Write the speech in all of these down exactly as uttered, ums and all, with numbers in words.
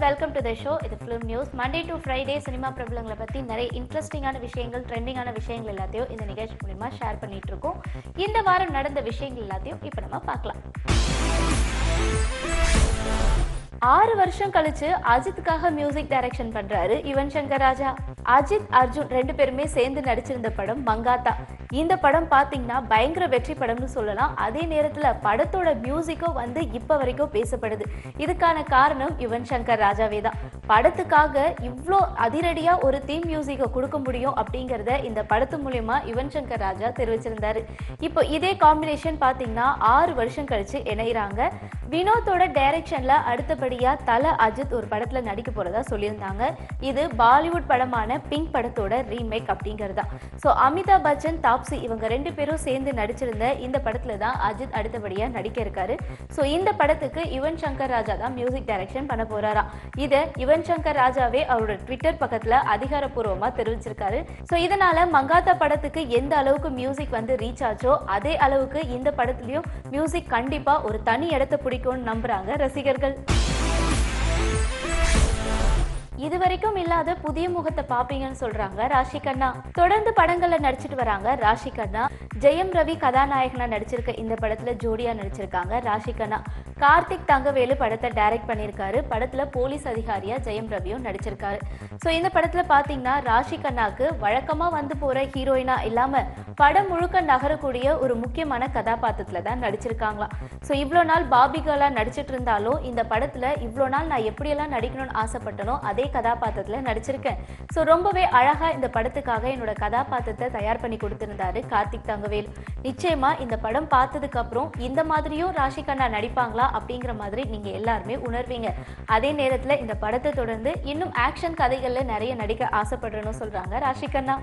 Welcome to the show. இது film news. Monday to Friday cinema பிரபலங்களை பற்றி நிறைய இன்ட்ரெஸ்டிங்கான விஷயங்கள், ட்ரெண்டிங்கான விஷயங்கள் எல்லாத்தையும் இந்த நிகழ்ச்சி மூலிமா ஷேர் பண்ணிட்டு இருக்கோம். இந்த வாரம் நடந்த விஷயங்கள் எல்லாத்தையும் இப்போ நம்ம பார்க்கலாம். ஆறு வருஷம் கழிச்சு அஜித்துக்காக மியூசிக் டைரக்ஷன் பண்றாரு யுவன் சங்கர் ராஜா. அஜித், அர்ஜுன் ரெண்டு பேருமே சேர்ந்து நடிச்சிருந்த படம் மங்காத்தா. இந்த படம் பாத்தீங்கன்னா பயங்கர வெற்றி படம்னு சொல்லலாம். அதே நேரத்துல படத்தோட மியூசிக்கும் வந்து இப்ப வரைக்கும் பேசப்படுது. இதுக்கான காரணம் யுவன் சங்கர் ராஜாவே தான். படத்துக்காக இவ்வளோ அதிரடியா ஒரு தீம் மியூசிக்கை கொடுக்க முடியும் அப்படிங்கிறத இந்த படத்து மூலியமா யுவன் சங்கர் ராஜா தெரிவிச்சிருந்தாரு. இப்போ இதே காம்பினேஷன் பாத்தீங்கன்னா ஆறு வருஷம் கழிச்சு இணைகிறாங்க. வினோத்தோட டைரக்ஷன்ல அடுத்தபடியா தல அஜித் ஒரு படத்துல நடிக்க போறதா சொல்லியிருந்தாங்க. இது பாலிவுட் படமான பிங்க் படத்தோட ரீமேக் அப்படிங்கிறதா. ஸோ அமிதாப் பச்சன், தாப்சி இவங்க ரெண்டு பேரும் சேர்ந்து நடிச்சிருந்த இந்த படத்துல தான் அஜித் அடுத்தபடியா நடிக்க இருக்காரு. ஸோ இந்த படத்துக்கு யுவன் சங்கர் ராஜா தான் மியூசிக் டைரக்ஷன் பண்ண போறாராம். இதை யுவன் சங்கர் ராஜாவே அவரோட ட்விட்டர் பக்கத்துல அதிகாரப்பூர்வமா தெரிவிச்சிருக்காரு. ஸோ இதனால மங்காத்தா படத்துக்கு எந்த அளவுக்கு மியூசிக் வந்து ரீச் ஆச்சோ அதே அளவுக்கு இந்த படத்துலயும் மியூசிக் கண்டிப்பா ஒரு தனி இடத்தை பிடிக்கும்னு நம்புறாங்க ரசிகர்கள். இதுவரைக்கும் இல்லாத புதிய முகத்தை பாப்பீங்கன்னு சொல்றாங்க ராஷி கண்ணா. தொடர்ந்து படங்கள்ல நடிச்சிட்டு வராங்க ராஷி கண்ணா. ஜெயம் ரவி கதாநாயகனா நடிச்சிருக்க இந்த படத்துல ஜோடியா நடிச்சிருக்காங்க ராஷி கண்ணா. கார்த்திக் தங்கவேலு படத்தை டைரக்ட் பண்ணியிருக்காரு. படத்துல போலீஸ் அதிகாரியா ஜெயம் ரவியும் நடிச்சிருக்காரு. ஸோ இந்த படத்துல பாத்தீங்கன்னா ராஷி கண்ணாக்கு வழக்கமா வந்து போற ஹீரோயினா இல்லாம படம் முழுக்க நகரக்கூடிய ஒரு முக்கியமான கதாபாத்திரத்துல தான் நடிச்சிருக்காங்களாம். ஸோ இவ்வளோ நாள் பாபிகளா நடிச்சிட்டு இருந்தாலும் இந்த படத்துல இவ்வளோ நாள் நான் எப்படியெல்லாம் நடிக்கணும்னு ஆசைப்பட்டனோ அதே கதாபாத்திரத்துல நடிச்சிருக்கேன். ஸோ ரொம்பவே அழகா இந்த படத்துக்காக என்னோட கதாபாத்திரத்தை தயார் பண்ணி கொடுத்திருந்தாரு கார்த்திக் தங்கவேலு. நிச்சயமா இந்த படம் பார்த்ததுக்கு அப்புறம் இந்த மாதிரியும் ராஷி கண்ணா நடிப்பாங்களா அப்படிங்கிற மாதிரி நீங்க எல்லாருமே உணர்வீங்க. அதே நேரத்துல இந்த படத்தை தொடர்ந்து இன்னும் ஆக்ஷன் கதைகள்ல நிறைய நடிக்க ஆசைப்படுறேன்னு சொல்றாங்க ராஷி கண்ணா.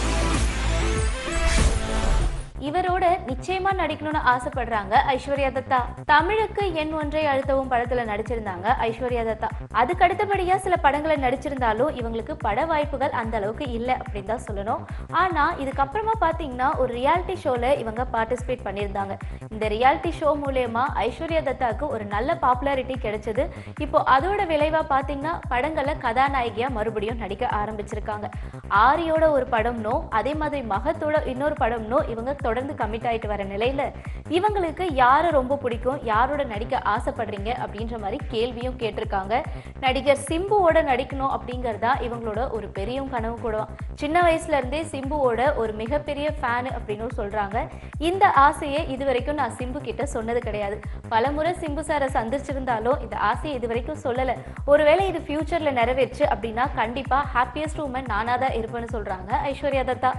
இவரோட நிச்சயமா நடிக்கணும்னு ஆசைப்படுறாங்க ஐஸ்வர்யா தத்தா. தமிழுக்கு எண் ஒன்றை அழுத்தவும் படத்துல நடிச்சிருந்தாங்க ஐஸ்வர்யா தத்தா. அதுக்கு அடுத்தபடியா சில படங்களை நடிச்சிருந்தாலும் இவங்களுக்கு பட வாய்ப்புகள் அந்த அளவுக்கு இல்லை அப்படின்னு தான் சொல்லணும். ஆனா இதுக்கப்புறமா பாத்தீங்கன்னா ஒரு ரியாலிட்டி ஷோல இவங்க பார்ட்டிசிபேட் பண்ணியிருந்தாங்க. இந்த ரியாலிட்டி ஷோ மூலமா ஐஸ்வர்யா தத்தாவுக்கு ஒரு நல்ல பாப்புலாரிட்டி கிடைச்சது. இப்போ அதோட விளைவா பாத்தீங்கன்னா படங்கள்ல கதாநாயகியா மறுபடியும் நடிக்க ஆரம்பிச்சிருக்காங்க. ஆரியோட ஒரு படம்னோ அதே மாதிரி மகத்தோட இன்னொரு படம்னோ இவங்க தொடர்ந்து கமிட் ஆயிட்டு வர நிலையில இவங்களுக்கு யாரை ரொம்ப பிடிக்கும், யாரோட நடிக்க ஆசைப்படுறீங்க அப்படின்ற மாதிரி கேள்வியும் கேட்டிருக்காங்க. நடிகர் சிம்புவோட நடிக்கணும் அப்படிங்கறதா இவங்களோட ஒரு பெரிய கனவு கூட. சின்ன வயசுல இருந்தே சிம்புவோட ஒரு மிகப்பெரிய ஃபேன் அப்படின்னு சொல்றாங்க. இந்த ஆசையை இதுவரைக்கும் நான் சிம்பு கிட்ட சொன்னது கிடையாது. பலமுறை சிம்பு சாரை சந்திச்சிருந்தாலும் இந்த ஆசையை இதுவரைக்கும் சொல்லல. ஒருவேளை இது ஃபியூச்சர்ல நிறைவேற்று அப்படின்னா கண்டிப்பா ஹாப்பியஸ்ட் உமன் நானாதான் இருப்பேன்னு சொல்றாங்க ஐஸ்வர்யா தத்தா.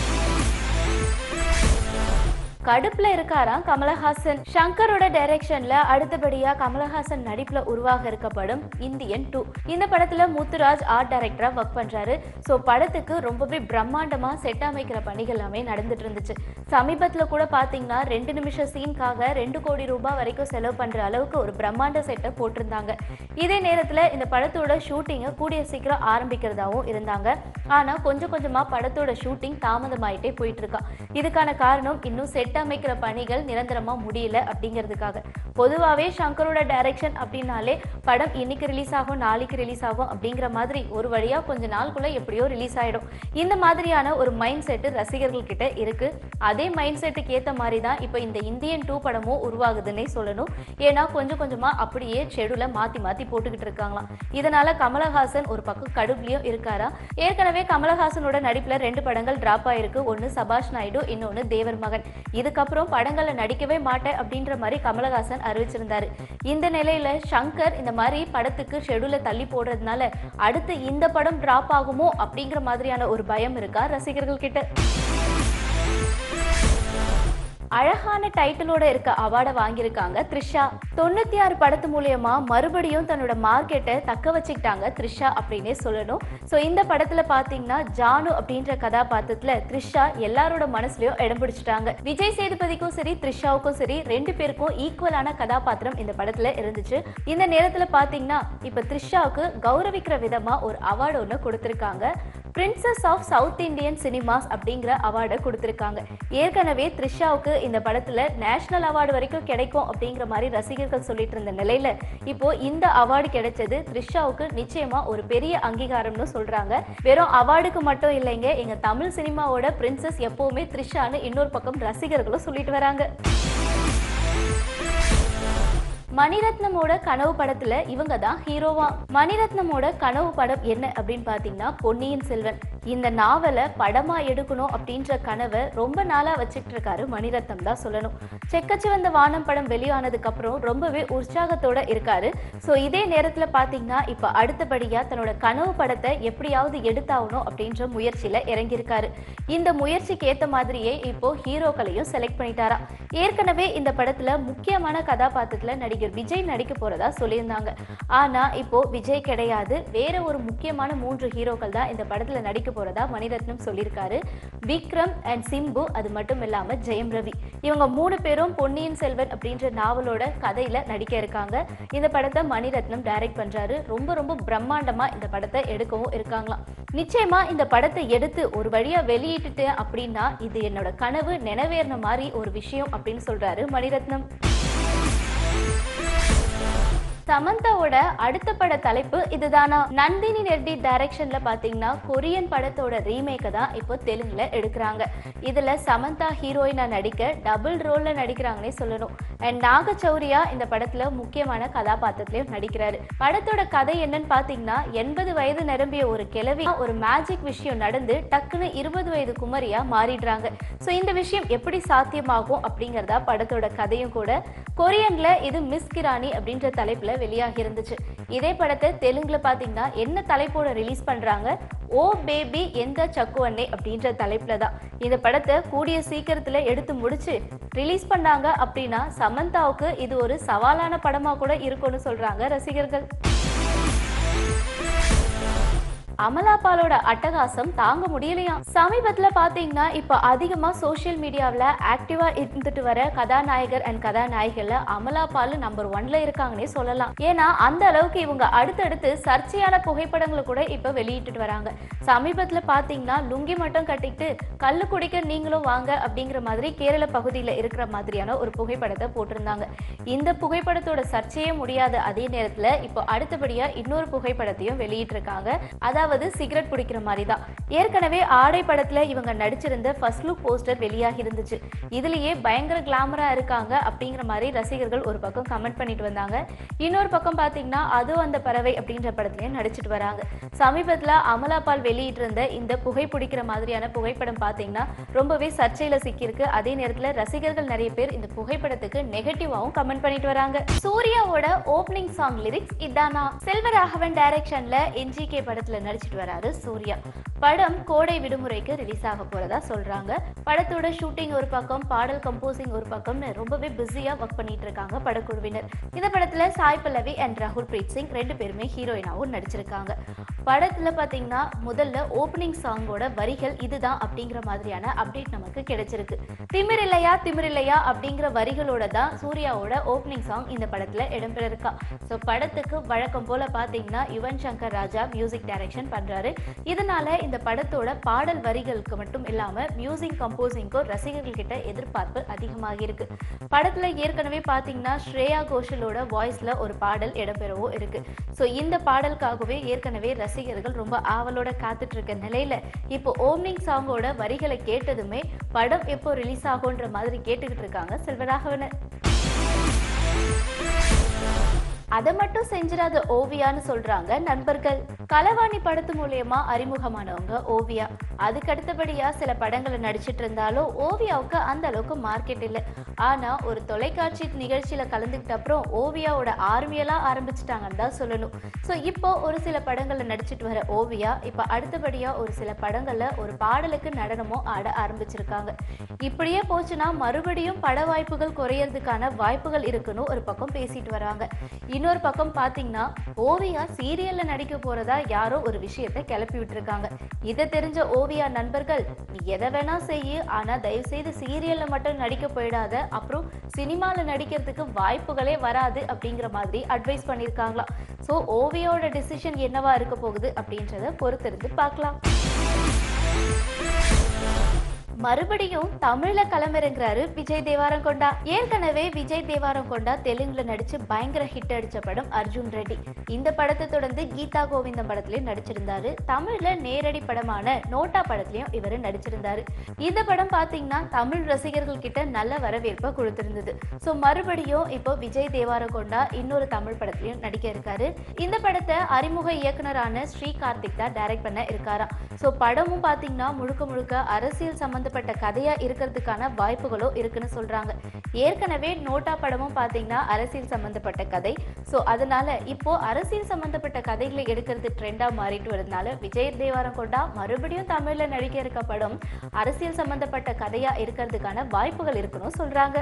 கடுப்புல இருக்காராம் கமலஹாசன். சங்கரோட டைரக்ஷன்ல அடுத்தபடியா கமலஹாசன் நடிப்புல உருவாக இருக்க படம் இந்தியன் டூ. இந்த படத்துல முத்துராஜ் ஆர்ட் டைரக்டரா ஒர்க் பண்றாரு. சோ படத்துக்கு ரொம்பவே பிரம்மாண்டமா செட் அமைக்கிற பணிகள் எல்லாமே நடந்துட்டு இருந்துச்சு. சமீபத்துல கூட பாத்தீங்கன்னா ரெண்டு நிமிஷம் சீன்காக ரெண்டு கோடி ரூபாய் வரைக்கும் செலவு பண்ற அளவுக்கு ஒரு பிரம்மாண்ட செட்டை போட்டிருந்தாங்க. இதே நேரத்துல இந்த படத்தோட ஷூட்டிங்கை கூடிய சீக்கிரம் ஆரம்பிக்கிறதாவும் இருந்தாங்க. ஆனா கொஞ்சம் கொஞ்சமா படத்தோட ஷூட்டிங் தாமதமாயிட்டே போயிட்டு இருக்கா. இதுக்கான காரணம் இன்னும் செட் அமைக்கிற பணிகள் நிரந்தரமா முடியல அப்படிங்கிறதுக்காக. பொதுவாவே சங்கரோட டைரக்ஷன் அப்படின்னாலே படம் இன்னைக்கு ரிலீஸ் ஆகும், நாளைக்கு ரிலீஸ் ஆகும் அப்படிங்கிற மாதிரி ஒரு வழியா கொஞ்ச நாளுக்குள்ள எப்படியோ ரிலீஸ் ஆயிடும். இந்த மாதிரியான ஒரு மைண்ட் செட் ரசிகர்கள் கிட்ட இருக்கு. அதே மைண்ட் செட்டுக்கு ஏத்த மாதிரி தான் இப்போ இந்த இந்தியன் டூ படமும் உருவாகுதுன்னே சொல்லணும். ஏன்னா கொஞ்சம் கொஞ்சமா அப்படியே ஷெடியூல மாத்தி மாத்தி போட்டுக்கிட்டு இருக்காங்களாம். இதனால கமலஹாசன் ஒரு பக்கம் கடுப்புலயும் இருக்காரா. ஏற்கனவே கமலஹாசனோட நடிப்புல ரெண்டு படங்கள் டிராப் ஆயிருக்கு. ஒன்னு சபாஷ் நாயுடு, இன்னொன்னு தேவர் மகன். இதுக்கப்புறம் படங்கள்ல நடிக்கவே மாட்டேன் அப்படின்ற மாதிரி கமலஹாசன் அறிவிச்சிருந்தாரு. இந்த நிலையில சங்கர் இந்த மாதிரி படத்துக்கு ஷெடியூல தள்ளி போடுறதுனால அடுத்து இந்த படம் டிராப் ஆகுமோ அப்படிங்கிற மாதிரியான ஒரு பயம் இருக்கா ரசிகர்கள் கிட்ட. அழகான டைட்டிலோட இருக்க அவார்டை வாங்கியிருக்காங்க த்ரிஷா. தொண்ணூத்தி ஆறு படத்து மூலியமா மறுபடியும் தன்னோட மார்க்கெட்டை தக்க வச்சுக்கிட்டாங்க த்ரிஷா அப்படின்னே சொல்லணும். ஸோ இந்த படத்துல பாத்தீங்கன்னா ஜானு அப்படின்ற கதாபாத்திரத்துல த்ரிஷா எல்லாரோட மனசுலயும் இடம் பிடிச்சிட்டாங்க. விஜய் சேதுபதிக்கும் சரி த்ரிஷாவுக்கும் சரி ரெண்டு பேருக்கும் ஈக்குவலான கதாபாத்திரம் இந்த படத்துல இருந்துச்சு. இந்த நேரத்துல பாத்தீங்கன்னா இப்ப த்ரிஷாவுக்கு கௌரவிக்கிற விதமா ஒரு அவார்டு ஒன்று கொடுத்திருக்காங்க. Princess of South Indian cinemas அப்படிங்கிற அவார்டை கொடுத்திருக்காங்க. ஏற்கனவே த்ரிஷாவுக்கு இந்த படத்துல நேஷனல் அவார்டு வரைக்கும் கிடைக்கும் அப்படிங்கிற மாதிரி ரசிகர்கள் சொல்லிட்டு இருந்த நிலையில இப்போ இந்த அவார்டு கிடைச்சது த்ரிஷாவுக்கு நிச்சயமா ஒரு பெரிய அங்கீகாரம்னு சொல்றாங்க. வெறும் அவார்டுக்கு மட்டும் இல்லைங்க, எங்க தமிழ் சினிமாவோட பிரின்சஸ் எப்பவுமே த்ரிஷான்னு இன்னொரு பக்கம் ரசிகர்களும் சொல்லிட்டு வராங்க. மணிரத்னமோட கனவு படத்துல இவங்க தான் ஹீரோவா. மணிரத்னமோட கனவு படம் என்ன அப்படின்னு பாத்தீங்கன்னா பொன்னியின் செல்வன். இந்த நாவலை படமா எடுக்கணும் அப்படின்ற கனவை ரொம்ப நாளா வச்சுட்டு இருக்காரு மணிரத்னம் தான் சொல்லணும். செக்கச்சிவந்த வானம் படம் வெளியானதுக்கு அப்புறம் ரொம்பவே உற்சாகத்தோட இருக்காரு. ஸோ இதே நேரத்துல பாத்தீங்கன்னா இப்ப அடுத்தபடியா தன்னோட கனவு படத்தை எப்படியாவது எடுத்தாகணும் அப்படின்ற முயற்சியில இறங்கியிருக்காரு. இந்த முயற்சிக்கு ஏத்த மாதிரியே இப்போ ஹீரோக்களையும் செலக்ட் பண்ணிட்டாரா. ஏற்கனவே இந்த படத்துல முக்கியமான கதாபாத்திரத்துல நடிகர் விஜய் நடிக்க போறதா சொல்லியிருந்தாங்க. ஆனா இப்போ விஜய் கிடையாது, வேற ஒரு முக்கியமான மூன்று ஹீரோக்கள் தான் இந்த படத்துல நடிக்க போறதா மணிரத்னம் சொல்லியிருக்காரு. விக்ரம் அண்ட் சிம்பு, அது மட்டும் இல்லாம ஜெயம் ரவி, இவங்க மூணு பேரும் பொன்னியின் செல்வன் அப்படின்ற நாவலோட கதையில நடிக்க இருக்காங்க. இந்த படத்தை மணிரத்னம் டைரக்ட் பண்றாரு. ரொம்ப ரொம்ப பிரம்மாண்டமா இந்த படத்தை எடுக்கவும் இருக்காங்களாம். நிச்சயமா இந்த படத்தை எடுத்து ஒரு வழியா வெளியிட்டுட்டேன் அப்படின்னா இது என்னோட கனவு நினைவேறின மாதிரி ஒரு விஷயம் அப்படின்னு சொல்றாரு மணிரத்னம். சமந்தாவோட அடுத்த பட தலைப்பு இதுதானா. நந்தினி ரெட்டி டைரக்ஷன்ல பாத்தீங்கன்னா கொரியன் படத்தோட ரீமேக்க தான் இப்போ தெலுங்குல எடுக்கிறாங்க. இதுல சமந்தா ஹீரோயினா நடிக்க டபுள் ரோல்ல நடிக்கிறாங்கன்னே சொல்லணும். அண்ட் நாகச்சௌரியா இந்த படத்துல முக்கியமான கதாபாத்திரத்திலையும் நடிக்கிறாரு. படத்தோட கதை என்னன்னு பாத்தீங்கன்னா எண்பது வயது நிரம்பிய ஒரு கிழவி ஒரு மேஜிக் விஷயம் நடந்து டக்குன்னு இருபது வயது குமரியா மாறிடுறாங்க. ஸோ இந்த விஷயம் எப்படி சாத்தியமாகும் அப்படிங்கிறதா படத்தோட கதையும் கூட. கொரியன்ல இது மிஸ் கிரானி அப்படின்ற தலைப்புல வெளியாகி இருந்துச்சு. இதே படத்தை தெலுங்குல பாத்தீங்கன்னா என்ன தலைப்போட ரிலீஸ் பண்றாங்க, ஓ பேபி எந்த சக்குவண்ணே அப்படின்ற தலைப்புல தான். இந்த படத்தை கூடிய சீக்கிரத்துல எடுத்து முடிச்சு ரிலீஸ் பண்ணாங்க அப்படின்னா சமந்தாவுக்கு இது ஒரு சவாலான படமா கூட இருக்கும்னு சொல்றாங்க ரசிகர்கள். அமலா பாலோட அட்டகாசம் தாங்க முடியலையா. சமீபத்துல பாத்தீங்கன்னா இப்ப அதிகமா சோசியல் மீடியாவில் ஆக்டிவா இருந்துட்டு வர கதாநாயகர் அண்ட் கதாநாயகில அமலா பால் நம்பர் ஒன்ல இருக்காங்கன்னே சொல்லலாம். ஏன்னா அந்த அளவுக்கு இவங்க அடுத்தடுத்து சர்ச்சையான புகைப்படங்களை கூட இப்ப வெளியிட்டு வராங்க. சமீபத்துல பாத்தீங்கன்னா லுங்கி மட்டும் கட்டிட்டு கல்லு குடிக்க நீங்களும் வாங்க அப்படிங்கிற மாதிரி கேரள பகுதியில இருக்கிற மாதிரியான ஒரு புகைப்படத்தை போட்டிருந்தாங்க. இந்த புகைப்படத்தோட சர்ச்சையே முடியாத அதே நேரத்துல இப்போ அடுத்தபடியா இன்னொரு புகைப்படத்தையும் வெளியிட்டு இருக்காங்க. அதாவது சிகரெட் பிடிக்கிற மாதிரி தான். ஏற்கனவே ஆடை படத்துல இவங்க நடிச்சிருந்த ஃபர்ஸ்ட் லுக் போஸ்டர் வெளியாகி இருந்துச்சு. இதுலயே பயங்கர கிளாமரா இருக்காங்க அப்படிங்கிற மாதிரி ரசிகர்கள் ஒரு பக்கம் கமெண்ட் பண்ணிட்டு வந்தாங்க. இன்னொரு பக்கம் பாத்தீங்கன்னா அது அந்த பறவை அப்படின்ற படத்துலயும் நடிச்சிட்டு வராங்க. சமீபத்துல அமலா பால் வெளியிட்டு இருந்த இந்த புகை பிடிக்கிற மாதிரியான புகைப்படம் பாத்தீங்கன்னா ரொம்பவே சர்ச்சையில சிக்கியிருக்கு. அதே நேரத்துல ரசிகர்கள் நிறைய பேர் இந்த புகைப்படத்துக்கு நெகட்டிவாவும் கமெண்ட் பண்ணிட்டு வராங்க. சூர்யாவோட ஓப்பனிங் சாங் லிரிக்ஸ் இதானா. செல்வராகவன் டைரக்ஷன்ல என்ஜிகே படத்துல நடிச்சிட்டு வராரு சூர்யா. படம் கோடை விடுமுறைக்கு ரிலீஸ் ஆக போறதா சொல்றாங்க. படத்தோட ஷூட்டிங் ஒரு பக்கம், பாடல் கம்போசிங் ஒரு பக்கம்னு ரொம்பவே பிஸியா ஒர்க் பண்ணிட்டு இருக்காங்க படக்குழுவினர். இந்த படத்துல சாய் பல்லவி அண்ட் ராகுல் பிரீத் சிங் ரெண்டு பேருமே ஹீரோயினாவும் நடிச்சிருக்காங்க. படத்துல பாத்தீங்கன்னா முதல்ல ஓப்பனிங் சாங்கோட வரிகள் இதுதான் அப்படிங்கிற மாதிரியான அப்டேட் நமக்கு கிடைச்சிருக்கு. திமிரில்லையா திமிரில்லையா அப்படிங்கிற வரிகளோட தான் சூர்யாவோட ஓப்பனிங் சாங் இந்த படத்துல இடம்பெற இருக்கா. ஸோ படத்துக்கு வழக்கம் போல பாத்தீங்கன்னா யுவன் சங்கர் ராஜா மியூசிக் டைரக்ஷன் பண்றாரு. இதனால இந்த படத்தோட பாடல் வரிகளுக்கு மட்டும் இல்லாம மியூசிக் கம்போசிங்க்கும் ரசிகர்கள் கிட்ட எதிர்பார்ப்பு அதிகமாக இருக்கு. படத்துல ஏற்கனவே பாத்தீங்கன்னா ஸ்ரேயா கோஷலோட வாய்ஸ்ல ஒரு பாடல் இடம்பெறவும் இருக்கு. ஸோ இந்த பாடலுக்காகவே ஏற்கனவே ரசிகர்கள் ரொம்ப ஆவலோட காத்துட்டு இருக்க நிலையில இப்போ ஓப்பனிங் சாங்கோட வரிகளை கேட்டதுமே படம் எப்போ ரிலீஸ் ஆகுன்ற மாதிரி கேட்டுக்கிட்டு இருக்காங்க செல்வராகவன். அதை மட்டும் செஞ்சிடாத ஓவியான்னு சொல்றாங்க நண்பர்கள். களவாணி படத்து மூலியமா அறிமுகமானவங்க ஓவியா. அதுக்கு அடுத்தபடியா சில படங்களை நடிச்சிட்டு இருந்தாலும் ஓவியாவுக்கு அந்த அளவுக்கு மார்க்கெட் இல்லை. ஆனா ஒரு தொலைக்காட்சி நிகழ்ச்சியில கலந்துக்கிட்ட அப்புறம் ஓவியாவோட ஆர்மியெல்லாம் ஆரம்பிச்சுட்டாங்கன்னு தான் சொல்லணும். ஸோ இப்போ ஒரு சில படங்கள்ல நடிச்சிட்டு வர ஓவியா இப்ப அடுத்தபடியா ஒரு சில படங்கள்ல ஒரு பாடலுக்கு நடனமும் ஆட ஆரம்பிச்சிருக்காங்க. இப்படியே போச்சுன்னா மறுபடியும் பட வாய்ப்புகள் குறையறதுக்கான வாய்ப்புகள் இருக்குன்னு ஒரு பக்கம் பேசிட்டு வராங்க. இன்னொரு பக்கம் பாத்தீங்கன்னா ஓவியா சீரியல்ல நடிக்க போறதா யாரோ ஒரு விஷயத்தை கிளப்பி விட்டுருக்காங்க. இதை தெரிஞ்ச ஓவியா நண்பர்கள், நீ எதை வேணா செய்யு, ஆனா தயவு செய்து சீரியல்ல மட்டும் நடிக்க போயிடாத, அப்புறம் சினிமால நடிக்கிறதுக்கு வாய்ப்புகளே வராது அப்படிங்கிற மாதிரி அட்வைஸ் பண்ணியிருக்காங்களாம். ஸோ ஓவியாவோட டிசிஷன் என்னவா இருக்க போகுது அப்படின்றத பொறுத்திருந்து பார்க்கலாம். மறுபடியும் தமிழ்ல களமிறங்குறாரு விஜய் தேவரகொண்டா. ஏற்கனவே விஜய் தேவரகொண்டா தெலுங்குல நடிச்சு பயங்கர ஹிட் அடிச்ச படம் அர்ஜுன் ரெட்டி. இந்த படத்தை தொடர்ந்து கீதா கோவிந்தம் படத்திலயும் நடிச்சிருந்தாரு. தமிழ்ல நேரடி படமான நோட்டா படத்திலயும் இவர் நடிச்சிருந்தாரு. இந்த படம் பாத்தீங்கன்னா தமிழ் ரசிகர்கள் கிட்ட நல்ல வரவேற்பை கொடுத்திருந்தது. சோ மறுபடியும் இப்போ விஜய் தேவரகொண்டா இன்னொரு தமிழ் படத்திலயும் நடிக்க இருக்காரு. இந்த படத்தை அறிமுக இயக்குனரான ஸ்ரீ கார்த்திக் தான் டைரக்ட் பண்ண இருக்காராம். சோ படமும் பாத்தீங்கன்னா முழுக்க முழுக்க அரசியல் சம்பந்தப்பட்ட கதையா இருக்கிறதுக்கான வாய்ப்புகளும் இருக்குன்னு சொல்றாங்க. ஏற்கனவே நோட்டா படமும் பாத்தீங்கன்னா அரசியல் சம்பந்தப்பட்ட கதை. சோ அதனால இப்போ அரசியல் சம்பந்தப்பட்ட கதைகளை எடுக்கிறது ட்ரெண்டா மாறிட்டு வரதுனால விஜய் தேவரகொண்டா மறுபடியும் தமிழ்ல நடிக்க இருக்க படம் அரசியல் சம்பந்தப்பட்ட கதையா இருக்கிறதுக்கான வாய்ப்புகள் இருக்குன்னு சொல்றாங்க.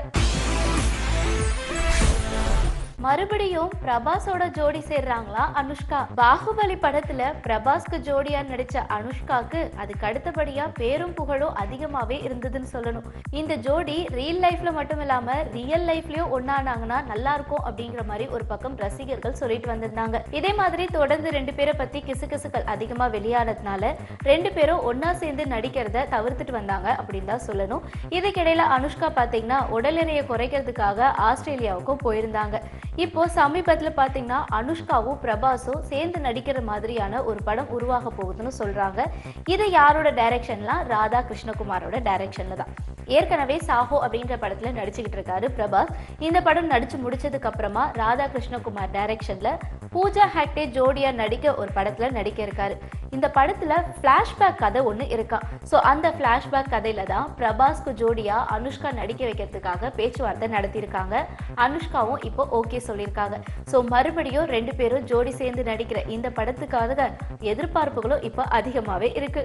மறுபடியும் பிரபாஸோட ஜோடி சேர்றாங்களா அனுஷ்கா. பாகுபலி படத்துல பிரபாஸ்க்கு ஜோடியா நடிச்ச அனுஷ்காக்கு அதுக்கு அடுத்தபடியா பேரும் புகழும் அதிகமாவே இருந்ததுன்னு சொல்லணும். இந்த ஜோடி ரியல் லைஃப்ல மட்டும் இல்லாம ரியல் லைஃப்லயும் ஒன்னானாங்கன்னா நல்லா இருக்கும் அப்படிங்கிற மாதிரி ஒரு பக்கம் ரசிகர்கள் சொல்லிட்டு வந்திருந்தாங்க. இதே மாதிரி தொடர்ந்து ரெண்டு பேரை பத்தி கிசுகிசுக்கள் அதிகமா வெளியானதுனால ரெண்டு பேரும் ஒன்னா சேர்ந்து நடிக்கிறத தவிர்த்துட்டு வந்தாங்க அப்படின்னு தான் சொல்லணும். இதுக்கிடையில அனுஷ்கா பாத்தீங்கன்னா உடல் எடையை குறைக்கிறதுக்காக ஆஸ்திரேலியாவுக்கும் போயிருந்தாங்க. இப்போ சமீபத்துல பாத்தீங்கன்னா அனுஷ்காவும் பிரபாஸும் சேர்ந்து நடிக்கிற மாதிரியான ஒரு படம் உருவாக போகுதுன்னு சொல்றாங்க. இது யாரோட டைரக்ஷன்லாம் ராதா கிருஷ்ணகுமாரோட டைரக்ஷன்ல தான். ஏற்கனவே சாஹோ அப்படின்ற படத்துல நடிச்சுக்கிட்டு இருக்காரு பிரபாஸ். இந்த படம் நடிச்சு முடிச்சதுக்கு அப்புறமா ராதா கிருஷ்ணகுமார் டைரக்ஷன்ல பூஜா ஹெக்டே ஜோடியா நடிக்க ஒரு படத்துல நடிக்க இருக்காரு. இந்த படத்துல பிளாஷ்பேக் கதை ஒண்ணு இருக்கா. சோ அந்த பிளாஷ்பேக் கதையில தான் பிரபாஸ்க்கு ஜோடியா அனுஷ்கா நடிக்க வைக்கிறதுக்காக பேச்சுவார்த்தை நடத்தியிருக்காங்க. அனுஷ்காவும் இப்போ ஓகே சொல்லியிருக்காங்க. சோ மறுபடியும் ரெண்டு பேரும் ஜோடி சேர்ந்து நடிக்கிற இந்த படத்துக்காக எதிர்பார்ப்புகளும் இப்போ அதிகமாவே இருக்கு.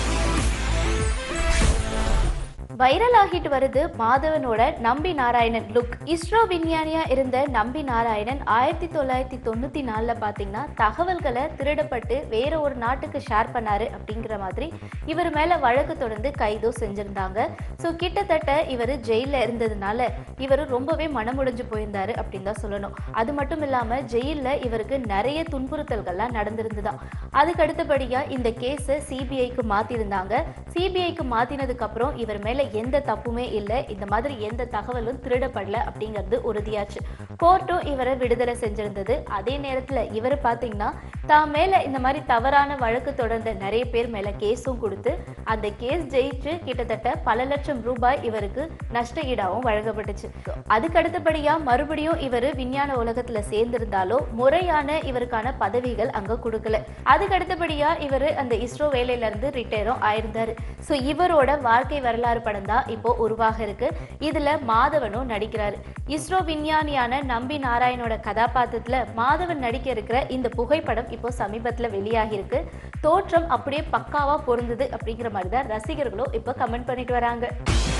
வைரல் ஆகிட்டு வருது மாதவனோட நம்பி நாராயணன் லுக். இஸ்ரோ விஞ்ஞானியா இருந்த நம்பி நாராயணன் ஆயிரத்தி தொள்ளாயிரத்தி தொண்ணூத்தி நாலுல பாத்தீங்கன்னா தகவல்களை திருடப்பட்டு வேற ஒரு நாட்டுக்கு ஷேர் பண்ணாரு அப்படிங்கிற மாதிரி இவர் மேல வழக்கு தொடர்ந்து கைது செஞ்சிருந்தாங்க. சோ கிட்டத்தட்ட இவர் ஜெயில இருந்ததுனால இவர் ரொம்பவே மனமுடைஞ்சு போயிருந்தாரு அப்படின்னு தான் சொல்லணும். அது மட்டும் இல்லாம ஜெயில இவருக்கு நிறைய துன்புறுத்தல்கள்லாம் நடந்திருந்துதான். அதுக்கு அடுத்தபடியா இந்த கேஸ சிபிஐக்கு மாத்திருந்தாங்க. சிபிஐக்கு மாத்தினதுக்கு அப்புறம் இவர் மேல எந்த தப்புமே இல்லை, இந்த மாதிரி எந்த தகவலும் திருடப்படல அப்படிங்கிறது உறுதியாச்சு. கோர்ட்டும் இவரை விடுதலை செஞ்சிருந்தது. அதே நேரத்துல இவர் பாத்தீங்கன்னா தான் மேல இந்த மாதிரி தவறான வழக்கு தொடர்ந்த நிறைய பேர் மேல கேஸும் கொடுத்து அந்த கேஸ் ஜெயிச்சு கிட்டத்தட்ட பல லட்சம் ரூபாய் இவருக்கு நஷ்ட ஈடாவும் வழங்கப்பட்டுச்சு. அதுக்கு அடுத்தபடியா மறுபடியும் இவர் விஞ்ஞான உலகத்துல சேர்ந்திருந்தாலும் முறையான இவருக்கான பதவிகள் அங்க கொடுக்கல. அதுக்கு அடுத்தபடியா இவர் அந்த இஸ்ரோ வேலையில இருந்து ரிட்டையரும் ஆயிருந்தாரு. சோ இவரோட வாழ்க்கை வரலாறு படம் தான் இப்போ உருவாக இருக்கு. இதுல மாதவனும் நடிக்கிறாரு. இஸ்ரோ விஞ்ஞானியான நம்பி நாராயணோட கதாபாத்திரத்துல மாதவன் நடிக்க இருக்கிற இந்த புகைப்படம் இப்போ சமீபத்துல வெளியாகி இருக்கு. தோற்றம் அப்படியே பக்காவா பொருந்தது அப்படிங்கிற மாதிரி தான் ரசிகர்களும் இப்போ கமெண்ட் பண்ணிட்டு வராங்க.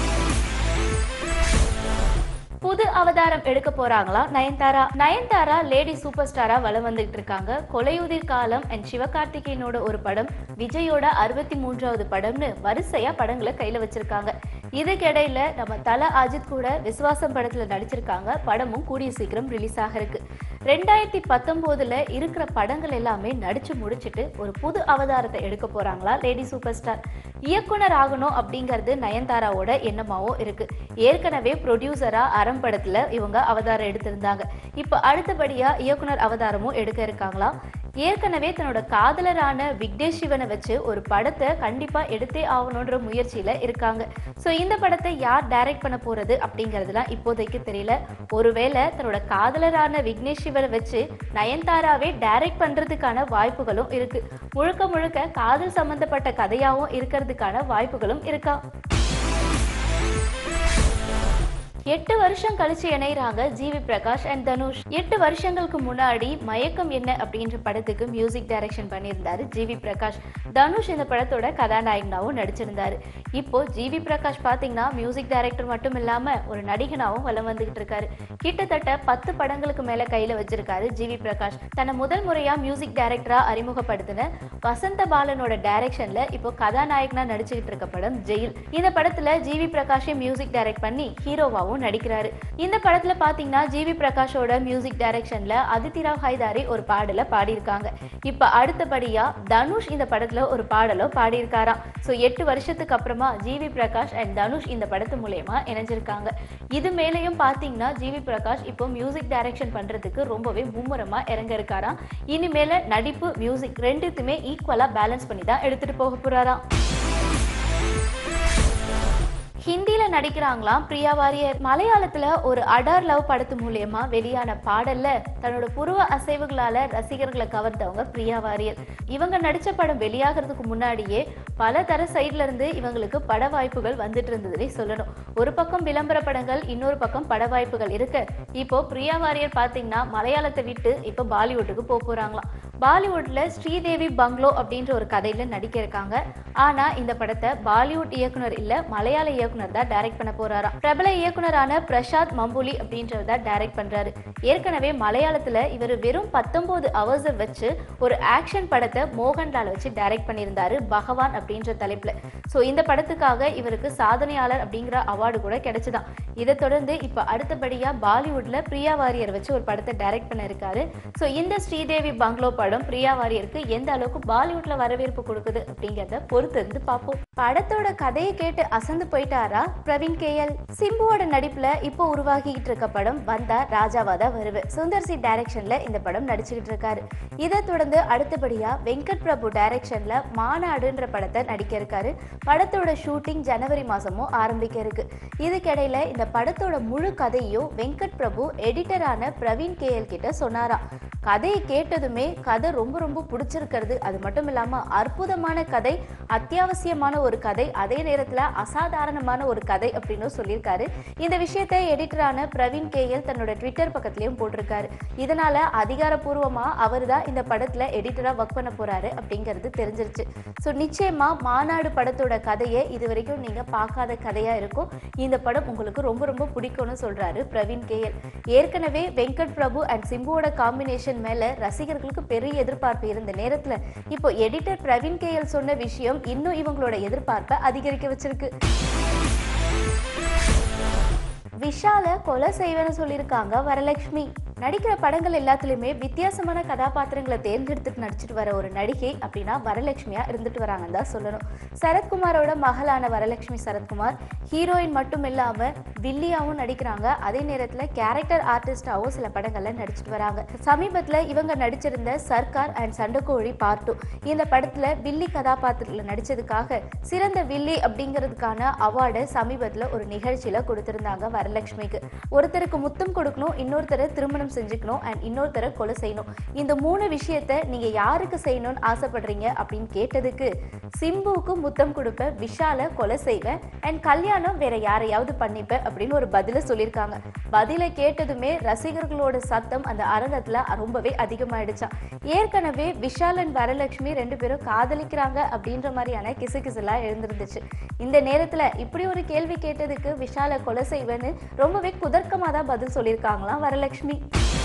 புது அவதாரம் எடுக்க போறாங்களா நயன்தாரா. நயன்தாரா லேடி சூப்பர் ஸ்டாரா வலம் வந்துட்டு இருக்காங்க. கொலையுதிர் காலம் அண்ட் சிவகார்த்திகேயனோட ஒரு படம், விஜயோட அறுபத்தி மூன்றாவது படம்னு வரிசையா படங்களை கையில வச்சிருக்காங்க. இதுக்கிடையில நம்ம தல அஜித் கூட விசுவாசம் படத்துல நடிச்சிருக்காங்க. படமும் கூடிய சீக்கிரம் ரிலீஸ் ஆக இருக்கு. ரெண்டாயிரத்தி பத்தொன்பதுல இருக்கிற படங்கள் எல்லாமே நடிச்சு முடிச்சுட்டு ஒரு புது அவதாரத்தை எடுக்க போறாங்களா லேடி சூப்பர் ஸ்டார். இயக்குனர் ஆகணும் அப்படிங்கிறது நயன்தாராவோட எண்ணமாவும் இருக்கு. ஏற்கனவே ப்ரொடியூசரா அறம் படத்துல இவங்க அவதாரம் எடுத்திருந்தாங்க. இப்ப அடுத்தபடியா இயக்குனர் அவதாரமும் எடுக்க இருக்காங்களா. ஏற்கனவே தன்னோட காதலரான விக்னேஷ் சிவனை வச்சு ஒரு படத்தை கண்டிப்பா எடுத்தே ஆகணுன்ற முயற்சியில இருக்காங்க. சோ இந்த படத்தை யார் டைரக்ட் பண்ண போறது அப்படிங்கறதுலாம் இப்போதைக்கு தெரியல. ஒருவேளை தன்னோட காதலரான விக்னேஷ் சிவனை வச்சு நயன்தாராவே டைரக்ட் பண்றதுக்கான வாய்ப்புகளும் இருக்கு. முழுக்க முழுக்க காதல் சம்பந்தப்பட்ட கதையாவும் இருக்கிறதுக்கான வாய்ப்புகளும் இருக்கா. எட்டு வருஷம் கழிச்சு இணைறாங்க ஜிவி பிரகாஷ் அண்ட் தனுஷ். எட்டு வருஷங்களுக்கு முன்னாடி மயக்கம் என்ன அப்படின்ற படத்துக்கு மியூசிக் டைரக்ஷன் பண்ணியிருந்தாரு ஜிவி பிரகாஷ். தனுஷ் இந்த படத்தோட கதாநாயகனாவும் நடிச்சிருந்தாரு. இப்போ ஜிவி பிரகாஷ் பாத்தீங்கன்னா மியூசிக் டைரக்டர் மட்டும் இல்லாம ஒரு நடிகனாவும் வலம் வந்துகிட்டு இருக்காரு. கிட்டத்தட்ட பத்து படங்களுக்கு மேல கையில வச்சிருக்காரு ஜிவி பிரகாஷ். தன்னை முதல் முறையா மியூசிக் டைரக்டரா அறிமுகப்படுத்தின வசந்த பாலனோட டைரக்ஷன்ல இப்போ கதாநாயகனா நடிச்சுக்கிட்டு இருக்க படம் ஜெயில். இந்த படத்துல ஜிவி பிரகாஷை மியூசிக் டைரக்ட் பண்ணி ஹீரோவாவும் ஹீரோவாவும் நடிக்கிறாரு. இந்த படத்துல பாத்தீங்கன்னா ஜிவி பிரகாஷோட மியூசிக் டைரக்ஷன்ல அதித்தி ராவ் ஹைதாரி ஒரு பாடல பாடியிருக்காங்க. இப்ப அடுத்தபடியா தனுஷ் இந்த படத்துல ஒரு பாடலும் பாடியிருக்காராம். ஸோ எட்டு வருஷத்துக்கு அப்புறமா ஜிவி பிரகாஷ் அண்ட் தனுஷ் இந்த படத்து மூலயமா இணைஞ்சிருக்காங்க. இது மேலேயும் பாத்தீங்கன்னா ஜிவி பிரகாஷ் இப்போ மியூசிக் டைரக்ஷன் பண்றதுக்கு ரொம்பவே மும்முரமா இறங்க இருக்காராம். இனிமேல நடிப்பு மியூசிக் ரெண்டுத்துமே ஈக்குவலா பேலன்ஸ் பண்ணி தான் எடுத்துட்டு போக போறாராம். ஹிந்தியில நடிக்கிறாங்களாம் பிரியா வாரியர். மலையாளத்துல ஒரு அடார் லவ் படத்து மூலியமா வெளியான பாடல்ல தன்னோட புருவ அசைவுகளால ரசிகர்களை கவர்ந்தவங்க பிரியா வாரியர். இவங்க நடிச்ச படம் வெளியாகிறதுக்கு முன்னாடியே பல தர சைட்ல இருந்து இவங்களுக்கு பட வாய்ப்புகள் வந்துட்டு இருந்ததுன்னு சொல்லணும். ஒரு பக்கம் விளம்பர படங்கள், இன்னொரு பக்கம் பட வாய்ப்புகள் இருக்க இப்போ பிரியா வாரியர் பாத்தீங்கன்னா மலையாளத்தை விட்டு இப்போ பாலிவுட்டுக்கு போக போறாங்களாம். பாலிவுட்ல ஸ்ரீதேவி பங்களோ அப்படின்ற ஒரு கதையில நடிக்க இருக்காங்க. ஆனா இந்த படத்தை பாலிவுட் இயக்குனர் இல்ல மலையாள இயக்குனர் தான் டைரக்ட் பண்ண போறாராம். பிரபல இயக்குனரான பிரசாத் மம்புலி அப்படின்றவர் தான் டைரக்ட் பண்றாரு. ஏற்கனவே மலையாளத்துல இவர் வெறும் பத்தொன்பது ஹவர்ஸ் வச்சு ஒரு ஆக்ஷன் படத்தை மோகன்லால் வச்சு டைரக்ட் பண்ணியிருந்தாரு, பகவான் அப்படின்ற தலைப்புல. ஸோ இந்த படத்துக்காக இவருக்கு சாதனையாளர் அப்படிங்கிற அவார்டு கூட கிடைச்சுதான். இதை தொடர்ந்து இப்ப அடுத்தபடியா பாலிவுட்ல பிரியா வாரியர் வச்சு ஒரு படத்தை டைரக்ட் பண்ண இருக்காரு. ஸோ இந்த ஸ்ரீதேவி பங்களோ படம் பிரியா வாரியருக்கு எந்த அளவுக்கு பாலிவுட்ல வரவேற்பு கொடுக்குது அப்படிங்கறத பொறுத்து இருந்து பார்ப்போம். படத்தோட கதையை கேட்டு அசந்து போயிட்டாரா பிரவீன் கேஎல்? சிம்புவோட நடிப்புல இப்போ உருவாகிட்டு இருக்க படம் வந்தா ராஜாவாதா வருவு. சுந்தர் சி டைரக்ஷன்ல இந்த படம் நடிச்சுக்கிட்டு இருக்காரு. இதை தொடர்ந்து அடுத்தபடியா வெங்கட் பிரபு டைரக்ஷன்ல மாநாடுன்ற படத்தை நடிக்க இருக்காரு. படத்தோட ஷூட்டிங் ஜனவரி மாசமும் ஆரம்பிக்க இருக்கு. இதுக்கிடையில இந்த படத்தோட முழு கதையும் வெங்கட் பிரபு எடிட்டரான பிரவீன் கேஎல் கிட்ட சொன்னாராம். கதையை கேட்டதுமே கதை ரொம்ப ரொம்ப பிடிச்சிருக்கிறது, அது மட்டும் இல்லாம அற்புதமான கதை, அத்தியாவசியமான ஒரு கதை, அதே நேரத்துல அசாதாரணமான ஒரு கதை அப்படின்னு சொல்லியிருக்காரு. இந்த விஷயத்தை எடிட்டரான பிரவீன் கேஎல் தன்னோட ட்விட்டர் பக்கத்திலையும் போட்டிருக்காரு. இதனால அதிகாரப்பூர்வமா அவர் தான் இந்த படத்துல எடிட்டரா ஒர்க் பண்ண போறாரு அப்படிங்கிறது தெரிஞ்சிருச்சு. ஸோ நிச்சயமா மாநாடு படத்தோட கதையை இது வரைக்கும் நீங்க பார்க்காத கதையா இருக்கும். இந்த படம் உங்களுக்கு ரொம்ப ரொம்ப பிடிக்கும்னு சொல்றாரு பிரவீன் கேஎல். ஏற்கனவே வெங்கட் பிரபு அண்ட் சிம்புவோட காம்பினேஷன் மேல ரசிகர்களுக்கு பெரிய எதிர்பார்ப்பு இருந்த நேரத்துல இப்போ எடிட்டர் பிரவீன் கேஎல் சொன்ன விஷயம் இன்னும் இவங்களோட எதிர்பார்ப்பை அதிகரிக்க வச்சிருக்கு. விஷால கொலை செய்வேன்னு சொல்லியிருக்காங்க வரலட்சுமி. நடிக்கிற படங்கள் எல்லாத்துலயுமே வித்தியாசமான கதாபாத்திரங்களை தேர்ந்தெடுத்துட்டு நடிச்சிட்டு வர ஒரு நடிகை அப்படின்னா வரலட்சுமியா இருந்துட்டு வராங்கன்னு தான் சொல்லணும். சரத்குமாரோட மகளான வரலட்சுமி சரத்குமார் ஹீரோயின் மட்டும் இல்லாம வில்லியாவும் நடிக்கிறாங்க. அதே நேரத்துல கேரக்டர் ஆர்டிஸ்டாவும் சில படங்கள்ல நடிச்சிட்டு வராங்க. சமீபத்துல இவங்க நடிச்சிருந்த Sarkar and Sandakozhi part two இந்த படத்துல வில்லி கதாபாத்திரத்துல நடிச்சதுக்காக சிறந்த வில்லி அப்படிங்கிறதுக்கான அவார்டை சமீபத்துல ஒரு நிகழ்ச்சியில கொடுத்திருந்தாங்க வரலட்சுமிக்கு. ஒருத்தருக்கு முத்தம் கொடுக்கணும், இன்னொருத்தரை திருமணம் செஞ்சுக்கணும் அண்ட் இன்னொருத்தரை கொலை செய்யணும். இந்த மூணு விஷயத்த நீங்க யாருக்கு செய்யணும்னு ஆசைப்படுறீங்க அப்படின்னு கேட்டதுக்கு சிம்புவுக்கு முத்தம் கொடுப்பேன், விஷால கொலை செய்வேன் அண்ட் கல்யாணம் வேற யாரையாவது பண்ணிப்பேன் அப்படின்னு ஒரு பதில சொல்லியிருக்காங்க. பதில கேட்டதுமே ரசிகர்களோட சத்தம் அந்த அரங்கத்துல ரொம்பவே அதிகமாயிடுச்சான். ஏற்கனவே விஷால் அண்ட் வரலட்சுமி ரெண்டு பேரும் காதலிக்கிறாங்க அப்படின்ற மாதிரியான கிசு கிசுலாம் எழுந்திருந்துச்சு. இந்த நேரத்துல இப்படி ஒரு கேள்வி கேட்டதுக்கு விஷால கொலை செய்வேன்னு ரொம்பவே குதர்க்கமா தான் பதில் சொல்லியிருக்காங்களாம் வரலட்சுமி.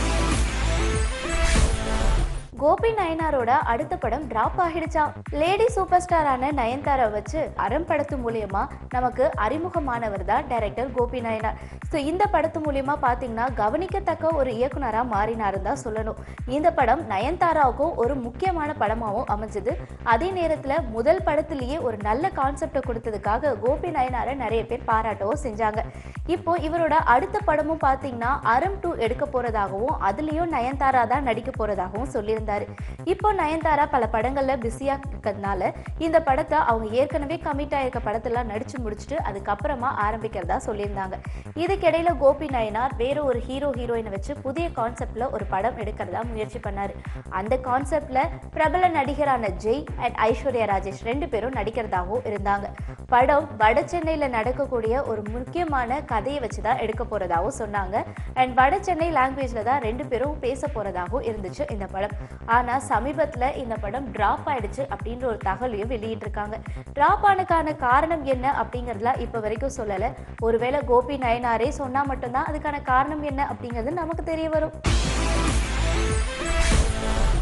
கோபி நயனாரோட அடுத்த படம் டிராப் ஆகிடுச்சா? லேடி சூப்பர் ஸ்டாரான நயன்தாரா வச்சு அறம் படத்து மூலியமா நமக்கு அறிமுகமானவர் தான் டைரக்டர் கோபி நயனார். ஸோ இந்த படத்து மூலியமா பார்த்தீங்கன்னா கவனிக்கத்தக்க ஒரு இயக்குனராக மாறினாருன்னு தான் சொல்லணும். இந்த படம் நயன்தாராவுக்கும் ஒரு முக்கியமான படமாகவும் அமைஞ்சது. அதே நேரத்தில் முதல் படத்திலேயே ஒரு நல்ல கான்செப்டை கொடுத்ததுக்காக கோபி நயனாரை நிறைய பேர் பாராட்டவும் செஞ்சாங்க. இப்போ இவரோட அடுத்த படமும் பார்த்தீங்கன்னா அறம் டூ எடுக்க போறதாகவும் அதுலேயும் நயன்தாரா தான் நடிக்க போறதாகவும் சொல்லியிருந்தாரு. இப்போ நயன்தாரா பல படங்கள்ல பிஸியா இருக்கிறதுனால இந்த படத்தை அவங்க ஏற்கனவே கமிட் ஆயிருக்க படத்தெல்லாம் நடிச்சு முடிச்சுட்டு அதுக்கப்புறமா ஆரம்பிக்கிறதா சொல்லியிருந்தாங்க. இதுக்கிடையில கோபி நயனார் வேற ஒரு ஹீரோ ஹீரோயினை வச்சு புதிய கான்செப்ட்ல ஒரு படம் எடுக்கிறதா முயற்சி பண்ணாரு. அந்த கான்செப்ட்ல பிரபல நடிகரான ஜெய் அண்ட் ஐஸ்வர்யா ராஜேஷ் ரெண்டு பேரும் நடிக்கிறதாகவும் இருந்தாங்க. படம் வட சென்னையில நடக்கக்கூடிய ஒரு முக்கியமான கதையை வச்சுதான் எடுக்க போறதாகவும் சொன்னாங்க. அண்ட் வட சென்னை லாங்குவேஜ்ல தான் ரெண்டு பேரும் பேச போறதாகவும் இருந்துச்சு இந்த படம். ஆனா சமீபத்துல இந்த படம் டிராப் ஆயிடுச்சு அப்படின்ற ஒரு தகவலையும் வெளியிட்டு இருக்காங்க. டிராப் ஆனதுக்கான காரணம் என்ன அப்படிங்கறதுல இப்ப வரைக்கும் சொல்லல. ஒருவேளை கோபி நயனாரே சொன்னா மட்டும்தான் அதுக்கான காரணம் என்ன அப்படிங்கிறது நமக்கு தெரிய வரும்.